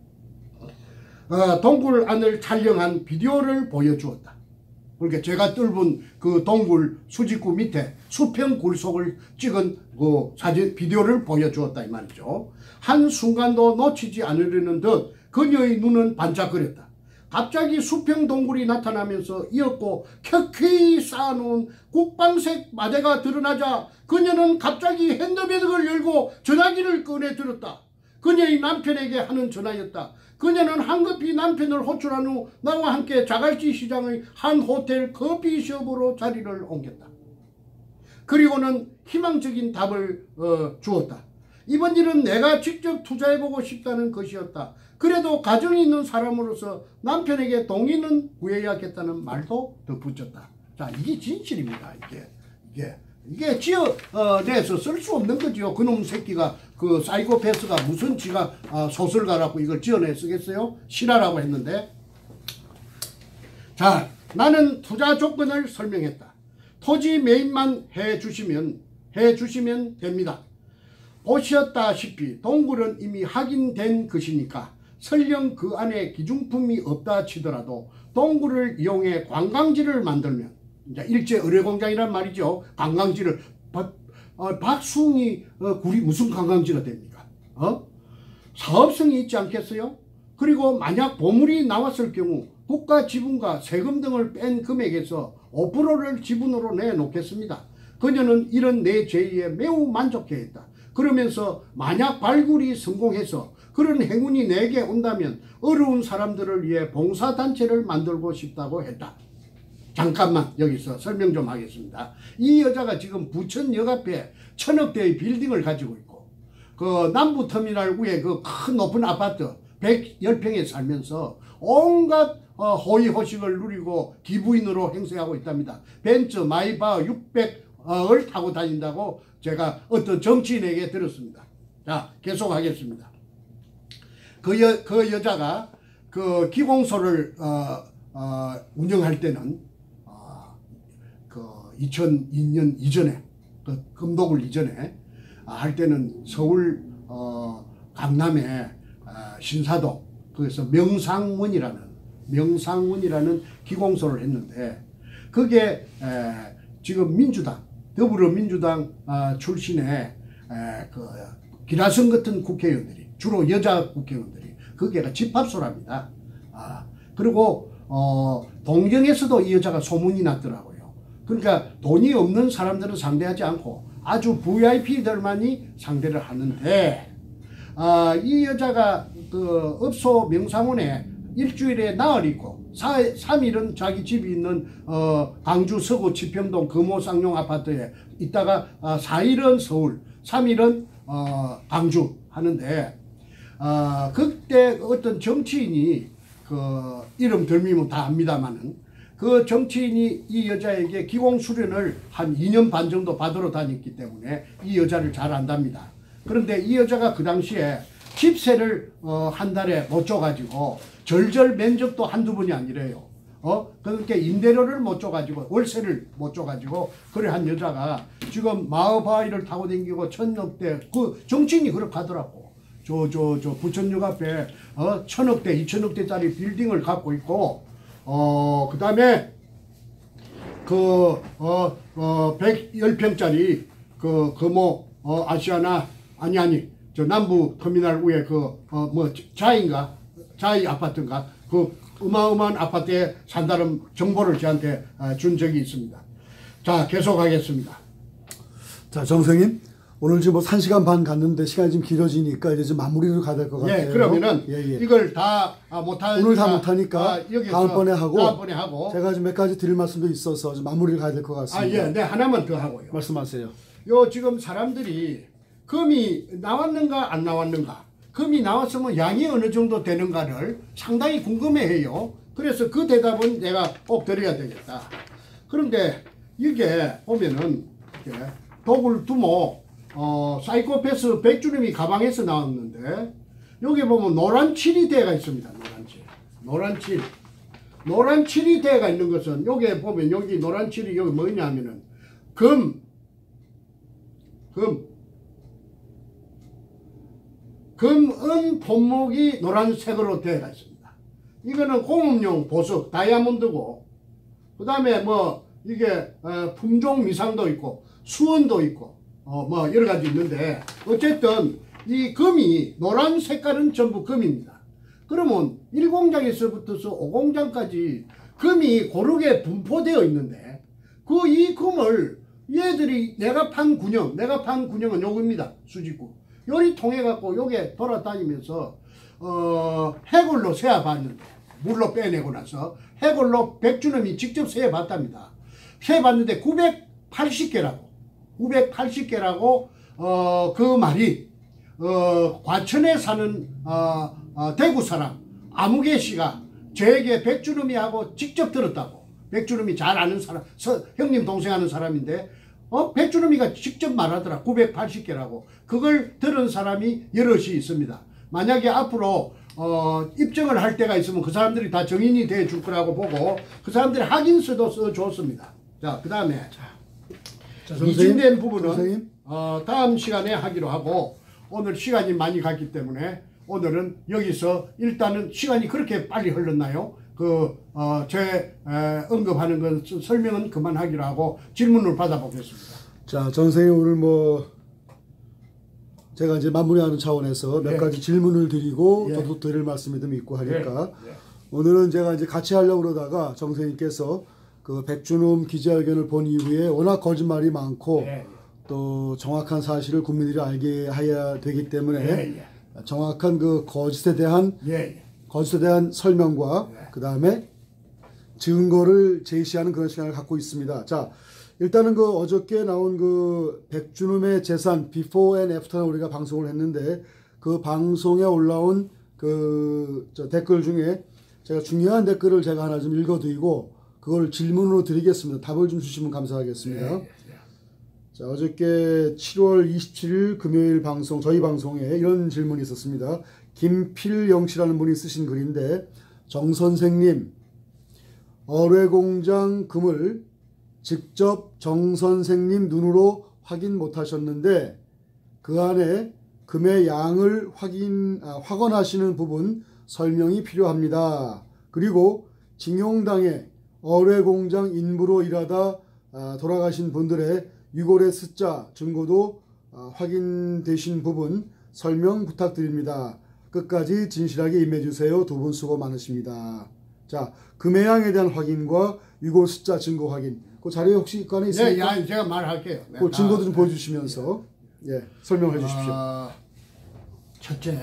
S1: 어, 동굴 안을 촬영한 비디오를 보여주었다. 그러니까 제가 뚫은 그 동굴 수직구 밑에 수평 굴속을 찍은 그 사진 비디오를 보여주었다 이 말이죠. 한 순간도 놓치지 않으려는 듯 그녀의 눈은 반짝거렸다. 갑자기 수평 동굴이 나타나면서 이었고 켜켜이 쌓아놓은 국방색 마대가 드러나자 그녀는 갑자기 핸드백을 열고 전화기를 꺼내 들었다. 그녀의 남편에게 하는 전화였다. 그녀는 한급히 남편을 호출한 후 나와 함께 자갈치 시장의 한 호텔 커피숍으로 자리를 옮겼다. 그리고는 희망적인 답을 어, 주었다. 이번 일은 내가 직접 투자해보고 싶다는 것이었다. 그래도 가정이 있는 사람으로서 남편에게 동의는 구해야겠다는 말도 덧붙였다. 자, 이게 진실입니다. 이게 이게 이게 지어내서 쓸 수 없는 거죠. 그놈 새끼가 그 사이코패스가 무슨 지가 어, 소설가라고 이걸 지어내 쓰겠어요? 실화라고 했는데, 자, 나는 투자 조건을 설명했다. 토지 매입만 해주시면 해주시면 됩니다. 보셨다시피 동굴은 이미 확인된 것이니까 설령 그 안에 기중품이 없다 치더라도 동굴을 이용해 관광지를 만들면, 이제 일제 의뢰공장이란 말이죠. 관광지를 박, 어, 박숭이 어, 굴이 무슨 관광지가 됩니까? 어? 사업성이 있지 않겠어요? 그리고 만약 보물이 나왔을 경우 국가 지분과 세금 등을 뺀 금액에서 오 퍼센트를 지분으로 내놓겠습니다. 그녀는 이런 내 제의에 매우 만족해했다. 그러면서 만약 발굴이 성공해서 그런 행운이 내게 온다면 어려운 사람들을 위해 봉사단체를 만들고 싶다고 했다. 잠깐만 여기서 설명 좀 하겠습니다. 이 여자가 지금 부천역 앞에 천억대의 빌딩을 가지고 있고 그 남부터미널 위에 그 큰 높은 아파트 백십 평에 살면서 온갖 어, 호의호식을 누리고 기부인으로 행세하고 있답니다. 벤츠 마이바 육백을 타고 다닌다고 제가 어떤 정치인에게 들었습니다. 자, 계속하겠습니다. 그, 여, 그 여자가 그 기공소를 어, 어, 운영할 때는 어, 그 이천이 년 이전에 그 금독을 이전에 아, 할 때는 서울 어, 강남에 어, 신사동 거기서 명상문이라는 명상문이라는 기공소를 했는데 그게 에, 지금 민주당 더불어민주당 어, 출신의 에, 그 기라성 같은 국회의원들이 주로 여자 국회의원들이 거기가 집합소랍니다. 아, 그리고 어, 동경에서도 이 여자가 소문이 났더라고요. 그러니까 돈이 없는 사람들은 상대하지 않고 아주 브이아이피들만이 상대를 하는데 아, 이 여자가 그 업소 명상원에 일주일에 나흘 있고 삼 일은 자기 집이 있는 어, 광주 서구 지평동 금호쌍용 아파트에 있다가 아, 사 일은 서울, 삼 일은 어, 광주 하는데 어, 그때 어떤 정치인이 그 이름 덜미면 다 압니다만은 그 정치인이 이 여자에게 기공 수련을 한 이 년 반 정도 받으러 다녔기 때문에 이 여자를 잘 안답니다. 그런데 이 여자가 그 당시에 집세를 어, 한 달에 못 줘가지고 절절 면접도 한두 번이 아니래요. 어? 그러니까 임대료를 못 줘가지고 월세를 못 줘가지고 그래 한 여자가 지금 마을바위를 타고 다니고 천억대 그 정치인이 그렇게 하더라고. 저 저 저 부천역 앞에 어 천억대 이천억대짜리 빌딩을 갖고 있고 어 그다음에 그 어 어 백십 평짜리 그 그 뭐 어 아시아나 아니 아니 저 남부 터미널 위에 그 어 뭐 자인가 자이 아파트인가 그 어마어마한 아파트에 산다는 정보를 저한테 준 적이 있습니다. 자, 계속하겠습니다.
S2: 자, 정 선생님, 오늘 지금 뭐 한 시간 반 갔는데 시간이 좀 길어지니까 이제 좀 마무리로 가야 될 것 같아요.
S1: 예, 그러면은
S2: 예, 예.
S1: 이걸 다 못하니까
S2: 오늘 다 못하니까 아, 다음번에 하고
S1: 다음번에 하고
S2: 제가 좀 몇 가지 드릴 말씀도 있어서 좀 마무리를 가야 될 것 같습니다.
S1: 아, 예, 네, 하나만 더 하고요.
S2: 말씀하세요.
S1: 요 지금 사람들이 금이 나왔는가 안 나왔는가, 금이 나왔으면 양이 어느 정도 되는가를 상당히 궁금해해요. 그래서 그 대답은 내가 꼭 드려야 되겠다. 그런데 이게 보면은 이게 도굴 두목 어, 사이코패스 백주름이 가방에서 나왔는데 여기 보면 노란 칠이대가 있습니다. 노란 칠. 노란 칠. 노란 칠이대가 있는 것은 여기 보면 여기 노란 칠이 여기 뭐냐면은 금, 금, 금, 은, 본목이 노란색으로 되어 있습니다. 이거는 공업용 보석, 다이아몬드고, 그 다음에 뭐, 이게, 어, 품종 미상도 있고, 수원도 있고, 어, 뭐, 여러 가지 있는데, 어쨌든, 이 금이, 노란 색깔은 전부 금입니다. 그러면, 일 공장에서부터서 오 공장까지 금이 고르게 분포되어 있는데, 그 이 금을 얘들이 내가 판 군형, 내가 판 군형은 요겁니다. 수직구. 요리 통해 갖고 요게 돌아다니면서 어 해골로 세어 봤는데 물로 빼내고 나서 해골로 백주놈이 직접 세어 봤답니다. 세어 봤는데 구백팔십 개라고 구백팔십 개라고 어 그 말이 어 과천에 사는 어, 어 대구 사람 아무개 씨가 저에게 백주놈이 하고 직접 들었다고. 백주놈이 잘 아는 사람, 서, 형님 동생 하는 사람인데 어? 백주놈이가 직접 말하더라. 구백팔십 개라고. 그걸 들은 사람이 여럿이 있습니다. 만약에 앞으로 어, 입증을 할 때가 있으면 그 사람들이 다 정인이 돼 줄 거라고 보고 그 사람들이 확인서도 써줬습니다. 자, 그 다음에 이진된 부분은 어, 다음 시간에 하기로 하고 오늘 시간이 많이 갔기 때문에 오늘은 여기서 일단은 시간이 그렇게 빨리 흘렀나요? 그, 어, 제, 에, 언급하는 건 설명은 그만하기로 하고 질문을 받아보겠습니다.
S2: 자, 정 선생님 오늘 뭐, 제가 이제 마무리하는 차원에서 몇 예. 가지 질문을 드리고 예. 저도 드릴 말씀이 좀 있고 하니까 예. 예. 오늘은 제가 이제 같이 하려고 그러다가 정 선생님께서 그 백주놈 기자회견을 본 이후에 워낙 거짓말이 많고 예. 또 정확한 사실을 국민들이 알게 해야 되기 때문에 예. 정확한 그 거짓에 대한 예. 거짓에 대한 설명과 네. 그 다음에 증거를 제시하는 그런 시간을 갖고 있습니다. 자, 일단은 그 어저께 나온 그 백주놈의 재산 비포 앤 애프터는 우리가 방송을 했는데 그 방송에 올라온 그 저 댓글 중에 제가 중요한 댓글을 제가 하나 좀 읽어드리고 그걸 질문으로 드리겠습니다. 답을 좀 주시면 감사하겠습니다. 네. 자, 어저께 칠월 이십칠일 금요일 방송 저희 방송에 이런 질문이 있었습니다. 김필영 씨라는 분이 쓰신 글인데 정 선생님 어뢰공장 금을 직접 정 선생님 눈으로 확인 못하셨는데 그 안에 금의 양을 확인 아, 확언하시는 부분 설명이 필요합니다. 그리고 징용당해 어뢰공장 인부로 일하다 아, 돌아가신 분들의 유골의 숫자 증거도 어, 확인되신 부분 설명 부탁드립니다. 끝까지 진실하게 임해주세요. 두 분 수고 많으십니다. 자, 금해양에 대한 확인과 유골 숫자 증거 확인. 그 자료에 혹시 그 안에 있습니까?
S1: 네, 제가 말할게요. 네,
S2: 그 증거도 좀
S1: 네.
S2: 보여주시면서 예, 설명해 주십시오.
S1: 어, 첫째,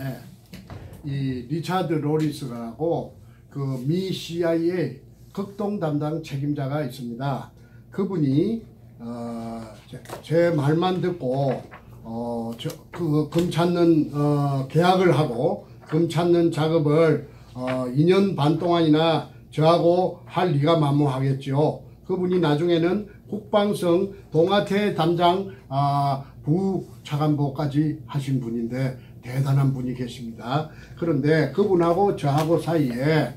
S1: 이 리차드 로리스라고 그 미 씨아이에이 극동 담당 책임자가 있습니다. 그분이 어, 제, 제 말만 듣고 어, 저, 그, 금 찾는, 어, 계약을 하고, 금 찾는 작업을, 어, 이 년 반 동안이나 저하고 할 리가 만무하겠지요. 그분이 나중에는 국방성 동아태 담당, 아, 부차관보까지 하신 분인데, 대단한 분이 계십니다. 그런데 그분하고 저하고 사이에, 에,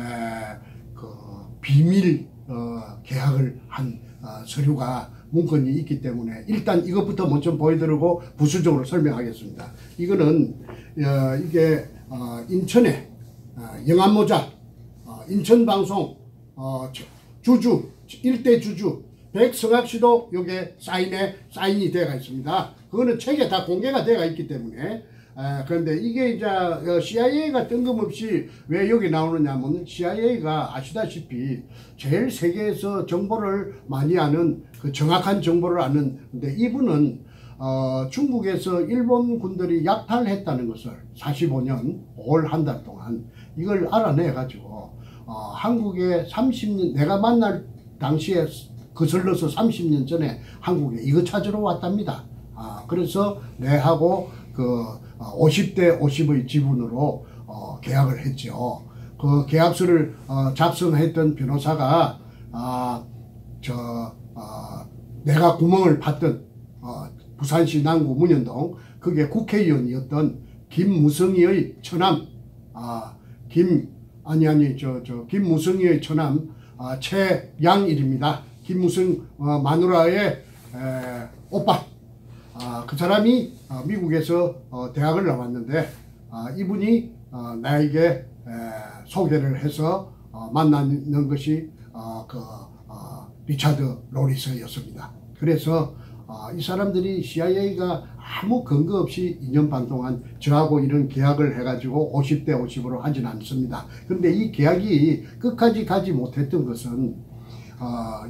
S1: 그, 비밀, 어, 계약을 한, 어, 서류가 문건이 있기 때문에 일단 이것부터 먼저 보여드리고 부수적으로 설명하겠습니다. 이거는 어, 이게 어, 인천에 어, 영암모자 어, 인천방송 어, 주주 일대 주주 백성학씨도 여기에 사인에 사인이 되어 있습니다. 그거는 책에 다 공개가 되어 있기 때문에 아, 그런데 이게 이제 씨아이에이가 뜬금없이 왜 여기 나오느냐면 씨아이에이가 아시다시피 제일 세계에서 정보를 많이 아는 그 정확한 정보를 아는 근데 이분은 어, 중국에서 일본 군들이 약탈했다는 것을 사십오 년 오월 한 달 동안 이걸 알아내 가지고 어, 한국에 삼십 년 내가 만날 당시에 거슬러서 삼십 년 전에 한국에 이거 찾으러 왔답니다. 아, 그래서 내하고 그 오십 대 오십의 지분으로 어, 계약을 했죠. 그 계약서를 어, 작성했던 변호사가 아, 저 어, 내가 구멍을 팠던 어, 부산시 남구 문현동 그게 국회의원이었던 김무성이의 처남 아, 김 아니 아니 저 저 김무성이의 처남 아, 최양일입니다. 김무성 어, 마누라의 에, 오빠. 아, 그 사람이 어, 미국에서 어, 대학을 나왔는데 아, 이분이 어, 나에게 에, 소개를 해서 어, 만나는 것이 어, 그 어, 리차드 로리스였습니다. 그래서 어, 이 사람들이 씨아이에이가 아무 근거 없이 이 년 반 동안 저하고 이런 계약을 해가지고 오십 대 오십으로 하진 않습니다. 그런데 이 계약이 끝까지 가지 못했던 것은 어,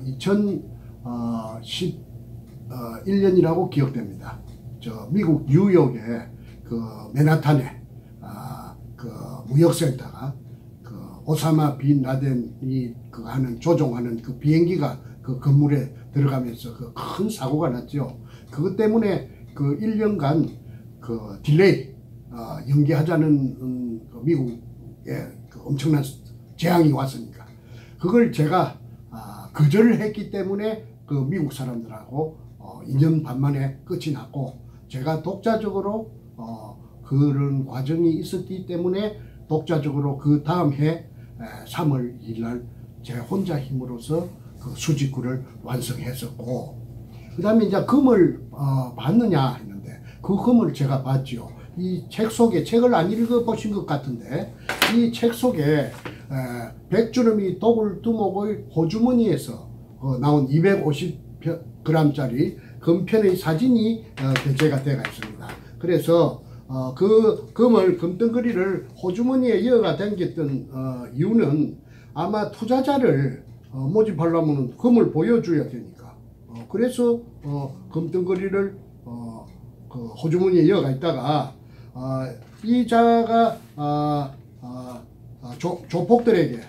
S1: 이천십일 년이라고 기억됩니다. 저 미국 뉴욕의 그 맨하탄에 아, 그 무역센터가 그 오사마 빈 라덴이 그 하는 조종하는 그 비행기가 그 건물에 들어가면서 그 큰 사고가 났죠. 그것 때문에 그 일 년간 그 딜레이 어, 연기하자는 음, 그 미국의 그 엄청난 재앙이 왔으니까 그걸 제가 아, 거절을 했기 때문에 그 미국 사람들하고 어, 이 년 반 만에 끝이 났고 제가 독자적으로 어, 그런 과정이 있었기 때문에 독자적으로 그 다음 해 삼월 이 일 날 제 혼자 힘으로서 그 수직구를 완성했었고 그 다음에 이제 금을 어, 봤느냐 했는데 그 금을 제가 봤죠. 이 책 속에 책을 안 읽어보신 것 같은데 이 책 속에 에, 백주름이 도굴 두목의 호주머니에서 어, 나온 이백오십 그램짜리 금편의 사진이 어, 게재가 되어 있습니다. 그래서 어, 그 금을 금덩어리를 호주머니에 이어가 당겼던 어, 이유는 아마 투자자를 어, 모집하려면 금을 보여줘야 되니까 어, 그래서 어, 금덩어리를 어, 그 호주머니에 이어가 있다가 어, 이 자가 어, 어, 어, 조, 조폭들에게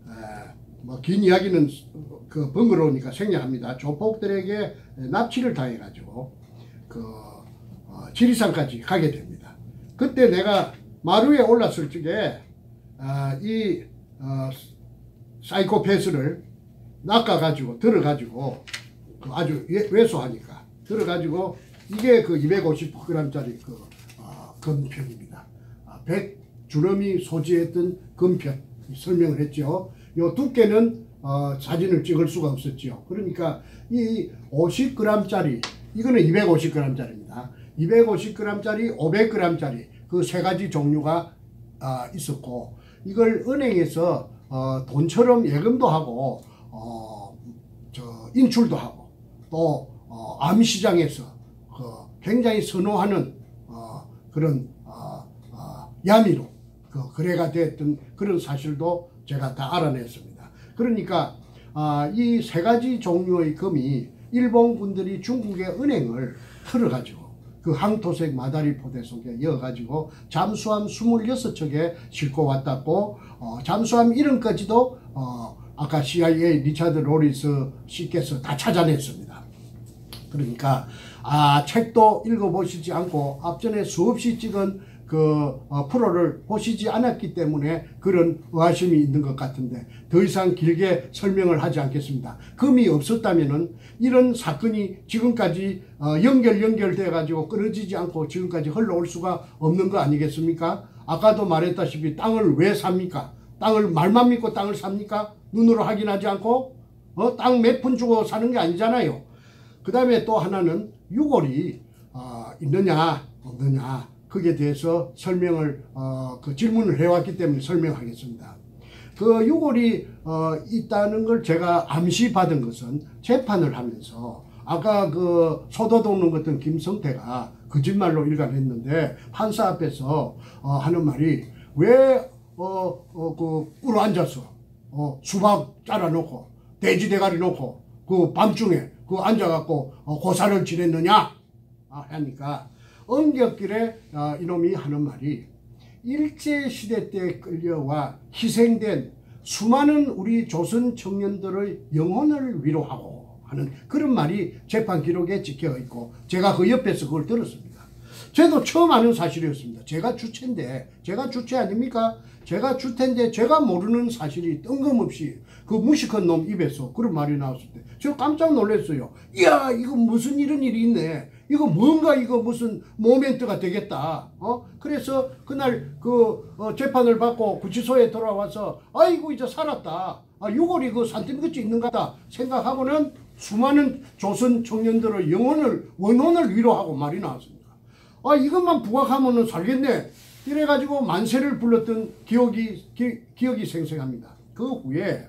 S1: 뭐 긴 이야기는 그 번거로우니까 생략합니다. 조폭들에게 납치를 당해가지고 그 어, 지리산까지 가게 됩니다. 그때 내가 마루에 올랐을 적에 아, 이 어, 사이코패스를 낚아가지고 들어가지고 그 아주 왜소하니까 들어가지고 이게 그 이백오십 그램짜리 그 어, 금편입니다. 아, 백 주름이 소지했던 금편 설명을 했죠. 요 두께는 어, 사진을 찍을 수가 없었죠. 그러니까 이 오십 그램짜리 이거는 이백오십 그램짜리입니다. 이백오십 그램짜리 오백 그램짜리 그 세 가지 종류가 어, 있었고 이걸 은행에서 어, 돈처럼 예금도 하고 어, 저 인출도 하고 또 어, 어, 암시장에서 그 굉장히 선호하는 어, 그런 어, 어, 야미로 그 거래가 됐던 그런 사실도 제가 다 알아냈습니다. 그러니까 아, 이 세 가지 종류의 금이 일본군들이 중국의 은행을 털어가지고 그 항토색 마다리 포대 속에 이어가지고 잠수함 스물여섯 척에 싣고 왔다고 어, 잠수함 이름까지도 어, 아까 씨아이에이 리차드 로리스 씨께서 다 찾아냈습니다. 그러니까 아 책도 읽어보시지 않고 앞전에 수없이 찍은 그 어, 프로를 보시지 않았기 때문에 그런 의아심이 있는 것 같은데 더 이상 길게 설명을 하지 않겠습니다. 금이 없었다면은 이런 사건이 지금까지 어, 연결 연결돼 가지고 끊어지지 않고 지금까지 흘러올 수가 없는 거 아니겠습니까? 아까도 말했다시피 땅을 왜 삽니까? 땅을 말만 믿고 땅을 삽니까? 눈으로 확인하지 않고 어, 땅 몇 푼 주고 사는 게 아니잖아요. 그 다음에 또 하나는 유골이 어, 있느냐 없느냐 거기에 대해서 설명을 어, 그 질문을 해왔기 때문에 설명하겠습니다. 그 유골이 어, 있다는 걸 제가 암시 받은 것은 재판을 하면서 아까 그 소도둑 같은 김성태가 거짓말로 일관했는데 판사 앞에서 어, 하는 말이 왜 어, 어, 그 꿇어 앉아서 어, 수박 잘라놓고 돼지 대가리 놓고 그 밤중에 그 앉아갖고 어, 고사를 지냈느냐 아, 하니까 엉겹길에 어, 이놈이 하는 말이 일제시대 때 끌려와 희생된 수많은 우리 조선 청년들의 영혼을 위로하고 하는 그런 말이 재판 기록에 찍혀 있고 제가 그 옆에서 그걸 들었습니다. 저도 처음 아는 사실이었습니다. 제가 주체인데 제가 주체 아닙니까? 제가 주체인데 제가 모르는 사실이 뜬금없이 그 무식한 놈 입에서 그런 말이 나왔을 때 저 깜짝 놀랐어요. 이야 이거 무슨 이런 일이 있네. 이거 뭔가 이거 무슨 모멘트가 되겠다. 어? 그래서 그날 그 어, 재판을 받고 구치소에 돌아와서 아이고 이제 살았다. 아, 유골이 그 산더미같이 있는 것 같다 생각하고는 수많은 조선 청년들의 영혼을 원혼을 위로하고 말이 나왔습니다. 아 이것만 부각하면은 살겠네. 이래가지고 만세를 불렀던 기억이 기, 기억이 생생합니다. 그 후에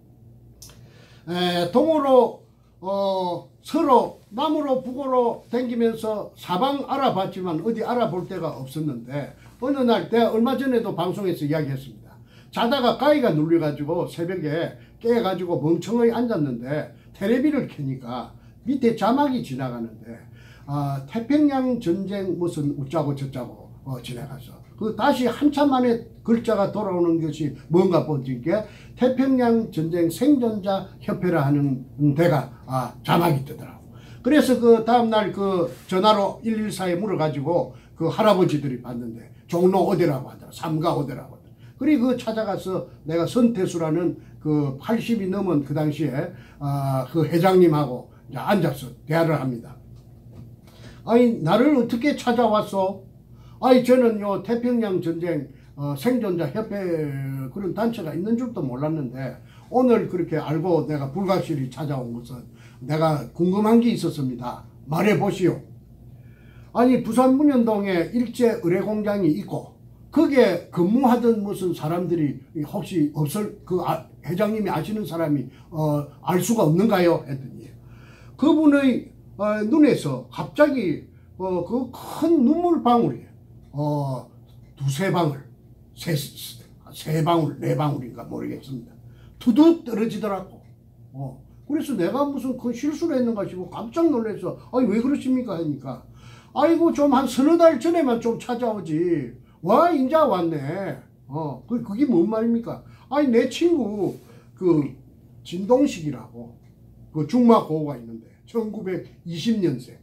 S1: 에, 동으로 어, 서로 남으로 북으로 댕기면서 사방 알아봤지만 어디 알아볼 데가 없었는데 어느 날 내가 얼마 전에도 방송에서 이야기했습니다. 자다가 가위가 눌려가지고 새벽에 깨가지고 멍청하게 앉았는데 텔레비를 켜니까 밑에 자막이 지나가는데 아, 태평양 전쟁 무슨 웃자고 저자고 어, 지나가서 그 다시 한참 만에 글자가 돌아오는 것이 뭔가 보니까 태평양 전쟁 생존자 협회라 하는 데가 아, 자막이 뜨더라고. 그래서 그 다음날 그 전화로 일일사에 물어가지고 그 할아버지들이 봤는데 종로 어디라고 하더라. 삼가 어디라고 하더라. 그리고 그 찾아가서 내가 선태수라는 그 팔십이 넘은 그 당시에 아, 그 회장님하고 이제 앉아서 대화를 합니다. 아니 나를 어떻게 찾아왔어? 아니 저는 요 태평양 전쟁 어, 생존자 협회 그런 단체가 있는 줄도 몰랐는데 오늘 그렇게 알고 내가 불가실히 찾아온 것은 내가 궁금한 게 있었습니다. 말해보시오. 아니 부산 문현동에 일제 의뢰공장이 있고 거기에 근무하던 무슨 사람들이 혹시 없을 그 아, 회장님이 아시는 사람이 어, 알 수가 없는가요? 했더니 그분의 어, 눈에서 갑자기 어, 그 큰 눈물 방울이 어, 두세 방울 세, 세 방울 네 방울인가 모르겠습니다. 투둑 떨어지더라고. 어. 그래서 내가 무슨 큰 실수를 했는가 싶고 깜짝 놀라서 아니 왜 그러십니까 하니까 아이고 좀 한 서너 달 전에만 좀 찾아오지 와 인자 왔네. 어 그 그게 뭔 말입니까? 아니 내 친구 그 진동식이라고 그 중마고우가 있는데 천구백이십 년생.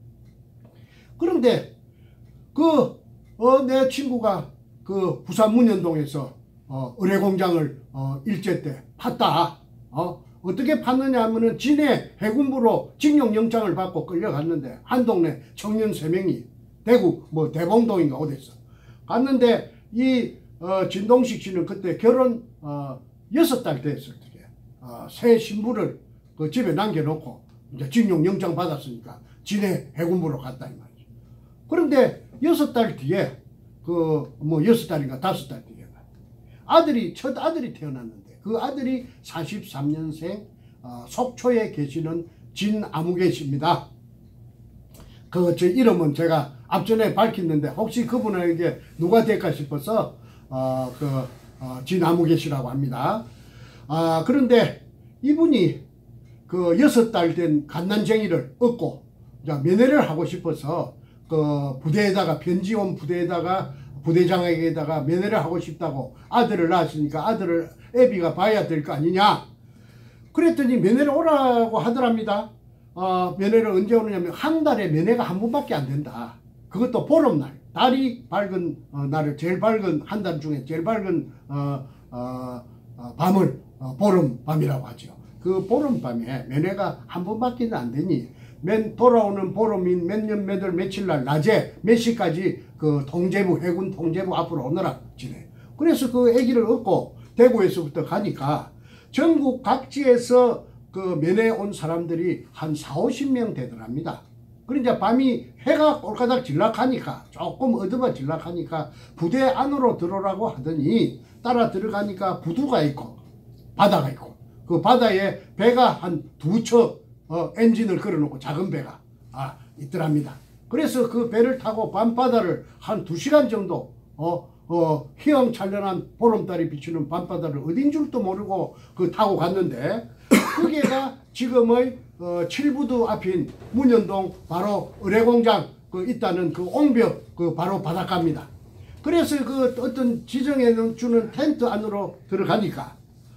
S1: 그런데 그 어 내 친구가 그 부산 문현동에서 어 의뢰공장을 어 일제 때 팠다. 어 어떻게 팠느냐 하면은 진해 해군부로 징용영장을 받고 끌려갔는데 한 동네 청년 세 명이 대구 뭐 대봉동인가 어디서 갔는데 이 어, 진동식 씨는 그때 결혼 어, 여섯 달 됐을 때 어, 새 신부를 그 집에 남겨놓고 이제 징용영장 받았으니까 진해 해군부로 갔다 이 말이죠. 그런데 여섯 달 뒤에 그 뭐 여섯 달인가 다섯 달 뒤에 아들이 첫 아들이 태어났는데 그 아들이 사십삼 년생 어, 속초에 계시는 진아무개 씨입니다. 그 제 이름은 제가 앞전에 밝혔는데 혹시 그분에게 누가 될까 싶어서 어, 그 어, 진아무개씨라고 합니다. 아, 그런데 이분이 그 여섯 달 된 갓난쟁이를 얻고 이제 면회를 하고 싶어서 그 부대에다가 편지 온 부대에다가 부대장에게다가 면회를 하고 싶다고 아들을 낳았으니까 아들을 애비가 봐야 될 거 아니냐. 그랬더니 면회를 오라고 하더랍니다. 어, 면회를 언제 오느냐면 한 달에 면회가 한 번밖에 안 된다. 그것도 보름날, 달이 밝은 어, 날을 제일 밝은 한 달 중에 제일 밝은 어, 어, 어, 밤을 어, 보름밤이라고 하죠. 그 보름밤에 면회가 한 번밖에 안 되니 맨 돌아오는 보름인 몇 년 몇 월 며칠 날 낮에 몇 시까지 그 통제부 해군 통제부 앞으로 오너라 지내. 그래서 그 아기를 얻고 대구에서부터 가니까 전국 각지에서 그 면회 온 사람들이 한 사오십 명 되더랍니다. 그러니까 밤이 해가 꼴까닥 질락하니까 조금 어두워 질락하니까 부대 안으로 들어오라고 하더니 따라 들어가니까 부두가 있고 바다가 있고 그 바다에 배가 한 두 척 어, 엔진을 걸어놓고 작은 배가 아, 있더랍니다. 그래서 그 배를 타고 밤바다를 한 두 시간 정도 어, 어, 휘황찬란한 보름달이 비추는 밤바다를 어딘 줄도 모르고 그 타고 갔는데 그게가 지금의 어, 칠부두 앞인 문현동 바로 의뢰공장 그 있다는 그 옹벽 그 바로 바닷가입니다. 그래서 그 어떤 지정해 주는 텐트 안으로 들어가니까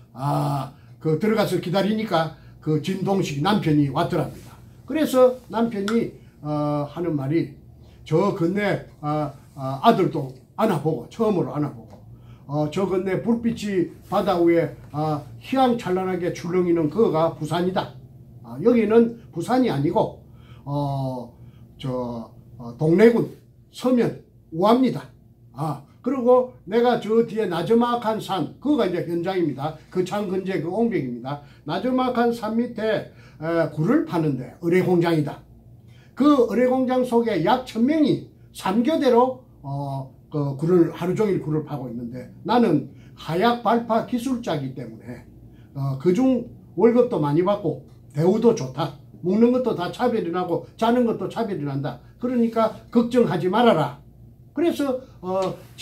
S1: 아, 그 들어가서 기다리니까 그 진동식 남편이 왔더랍니다. 그래서 남편이 어, 하는 말이 저 건네 어, 어, 아들도 안아보고 처음으로 안아보고 어, 저 건네 불빛이 바다 위에 어, 휘황찬란하게 출렁이는 그거가 부산이다. 어, 여기는 부산이 아니고 어, 저 어, 동래군 서면 우합니다. 아, 그리고 내가 저 뒤에 나저막한 산, 그거가 이제 현장입니다. 그 창 근처 그 옹벽입니다. 나저막한 산 밑에 에, 굴을 파는데 의뢰공장이다. 그 의뢰공장 속에 약 천 명이 삼 교대로 어, 그 굴을 하루 종일 굴을 파고 있는데 나는 하약 발파 기술자이기 때문에 어, 그중 월급도 많이 받고 대우도 좋다. 먹는 것도 다 차별이 나고 자는 것도 차별이 난다. 그러니까 걱정하지 말아라. 그래서 어,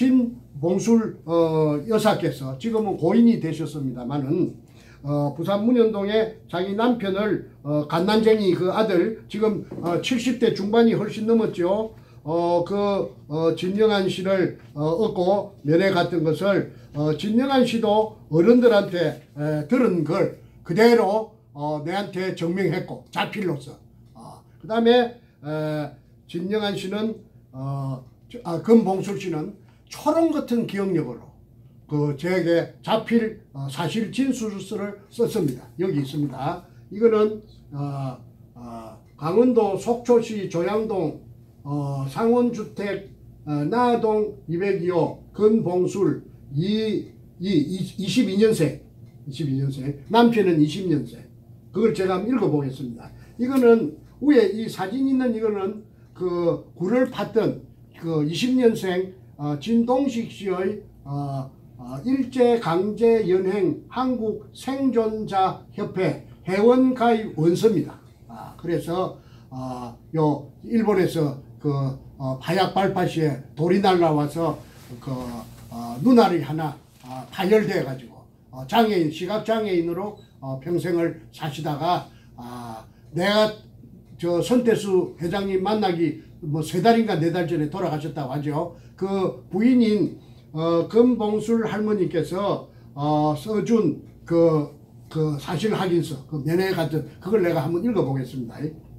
S1: 진봉술 어, 여사께서 지금은 고인이 되셨습니다만은 어, 부산 문현동에 자기 남편을 어, 갓난쟁이 그 아들 지금 어, 칠십 대 중반이 훨씬 넘었죠. 어, 그 어, 진영한 씨를 어, 얻고 면회 갔던 것을 어, 진영한 씨도 어른들한테 에, 들은 걸 그대로 어, 내한테 증명했고 자필로서 어, 그 다음에 진영한 씨는 어, 아, 금봉술 씨는 초롱 같은 기억력으로 그 저에게 자필 어, 사실 진술서를 썼습니다. 여기 있습니다. 이거는 어, 어, 강원도 속초시 조양동 어, 상원주택 어, 나동 이백이 호 금봉술 이, 이, 이십이 년생 이십이 년생 남편은 이십 년생 그걸 제가 한번 읽어보겠습니다. 이거는 위에 이 사진 있는 이거는 그 굴을 팠던 그 이십 년생 어, 진동식 씨의 어, 어, 일제강제연행 한국생존자협회 회원가입 원서입니다. 아, 그래서 어, 요 일본에서 그 어, 바약 발파 시에 돌이 날라와서 그 어, 눈알이 하나 어, 파열돼 가지고 어, 장애인 시각장애인으로 어, 평생을 사시다가 아, 내가 저 선태수 회장님 만나기 뭐 세 달인가 네 달 전에 돌아가셨다고 하죠. 그 부인인 어, 금봉술 할머니께서 어, 써준 그, 그 사실 확인서, 그 면회 같은 그걸 내가 한번 읽어보겠습니다.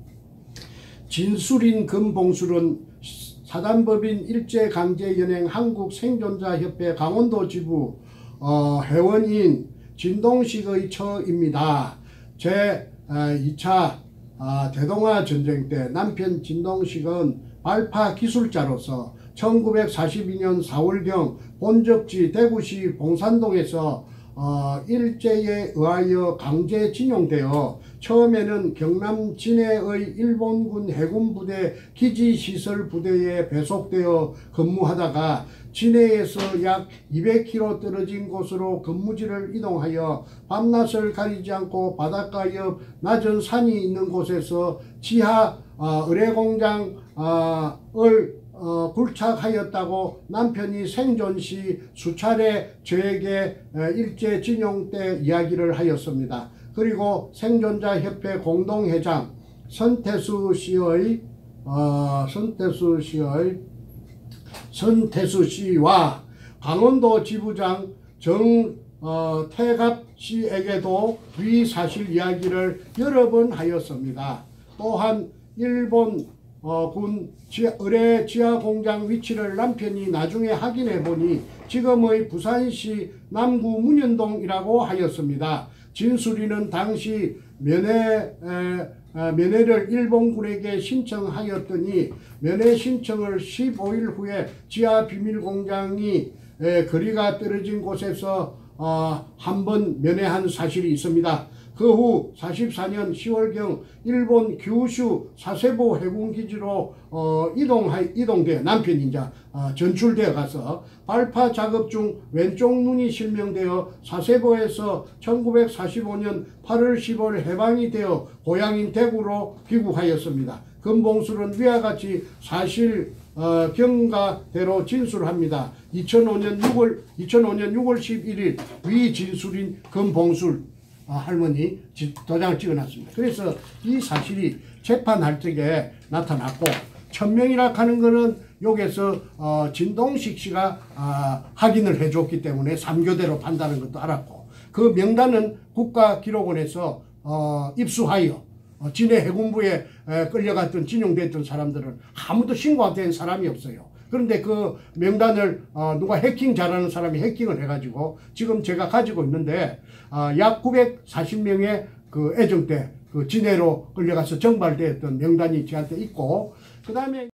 S1: 진술인 금봉술은 사단법인 일제강제연행 한국생존자협회 강원도 지부 어, 회원인 진동식의 처입니다. 제이 차 아, 대동아 전쟁 때 남편 진동식은 발파 기술자로서 천구백사십이 년 사월경 본적지 대구시 봉산동에서 어, 일제에 의하여 강제 징용되어 처음에는 경남 진해의 일본군 해군부대 기지시설부대에 배속되어 근무하다가 진해에서 약 이백 킬로미터 떨어진 곳으로 근무지를 이동하여 밤낮을 가리지 않고 바닷가 옆 낮은 산이 있는 곳에서 지하 어, 의뢰공장을 어, 굴착하였다고 남편이 생존 시 수차례 저에게 일제징용 때 이야기를 하였습니다. 그리고 생존자협회 공동회장 선태수 씨의 어, 선태수 씨의 선태수 씨와 강원도 지부장 정 어, 태갑 씨에게도 위 사실 이야기를 여러 번 하였습니다. 또한 일본 어, 군 지하, 의뢰 지하 공장 위치를 남편이 나중에 확인해 보니 지금의 부산시 남구 문현동이라고 하였습니다. 진수리는 당시 면회, 에, 에, 면회를 일본군에게 신청하였더니 면회 신청을 십오 일 후에 지하 비밀 공장이 에, 거리가 떨어진 곳에서 어, 한 번 면회한 사실이 있습니다. 그 후 사십사 년 시월경 일본 규슈 사세보 해군기지로 어, 이동하, 이동되어 남편이 이제 어, 전출되어 가서 발파 작업 중 왼쪽 눈이 실명되어 사세보에서 천구백사십오 년 팔월 십오일 해방이 되어 고향인 대구로 귀국하였습니다. 금봉술은 위와 같이 사실 어, 경과대로 진술합니다. 이천오 년 유월 이천오 년 유월 십일일 위 진술인 금봉술 어, 할머니 도장을 찍어놨습니다. 그래서 이 사실이 재판할 적에 나타났고 천명이라 하는 거는 여기서 어, 진동식 씨가 어, 확인을 해줬기 때문에 삼교대로 판다는 것도 알았고 그 명단은 국가기록원에서 어, 입수하여 어, 진해 해군부에 에, 끌려갔던 진용됐던 사람들은 아무도 신고된 사람이 없어요. 그런데 그 명단을 어, 누가 해킹 잘하는 사람이 해킹을 해가지고 지금 제가 가지고 있는데 어, 약 구백사십 명의 그 애정 때 그 진해로 끌려가서 정발되었던 명단이 저한테 있고 그 다음에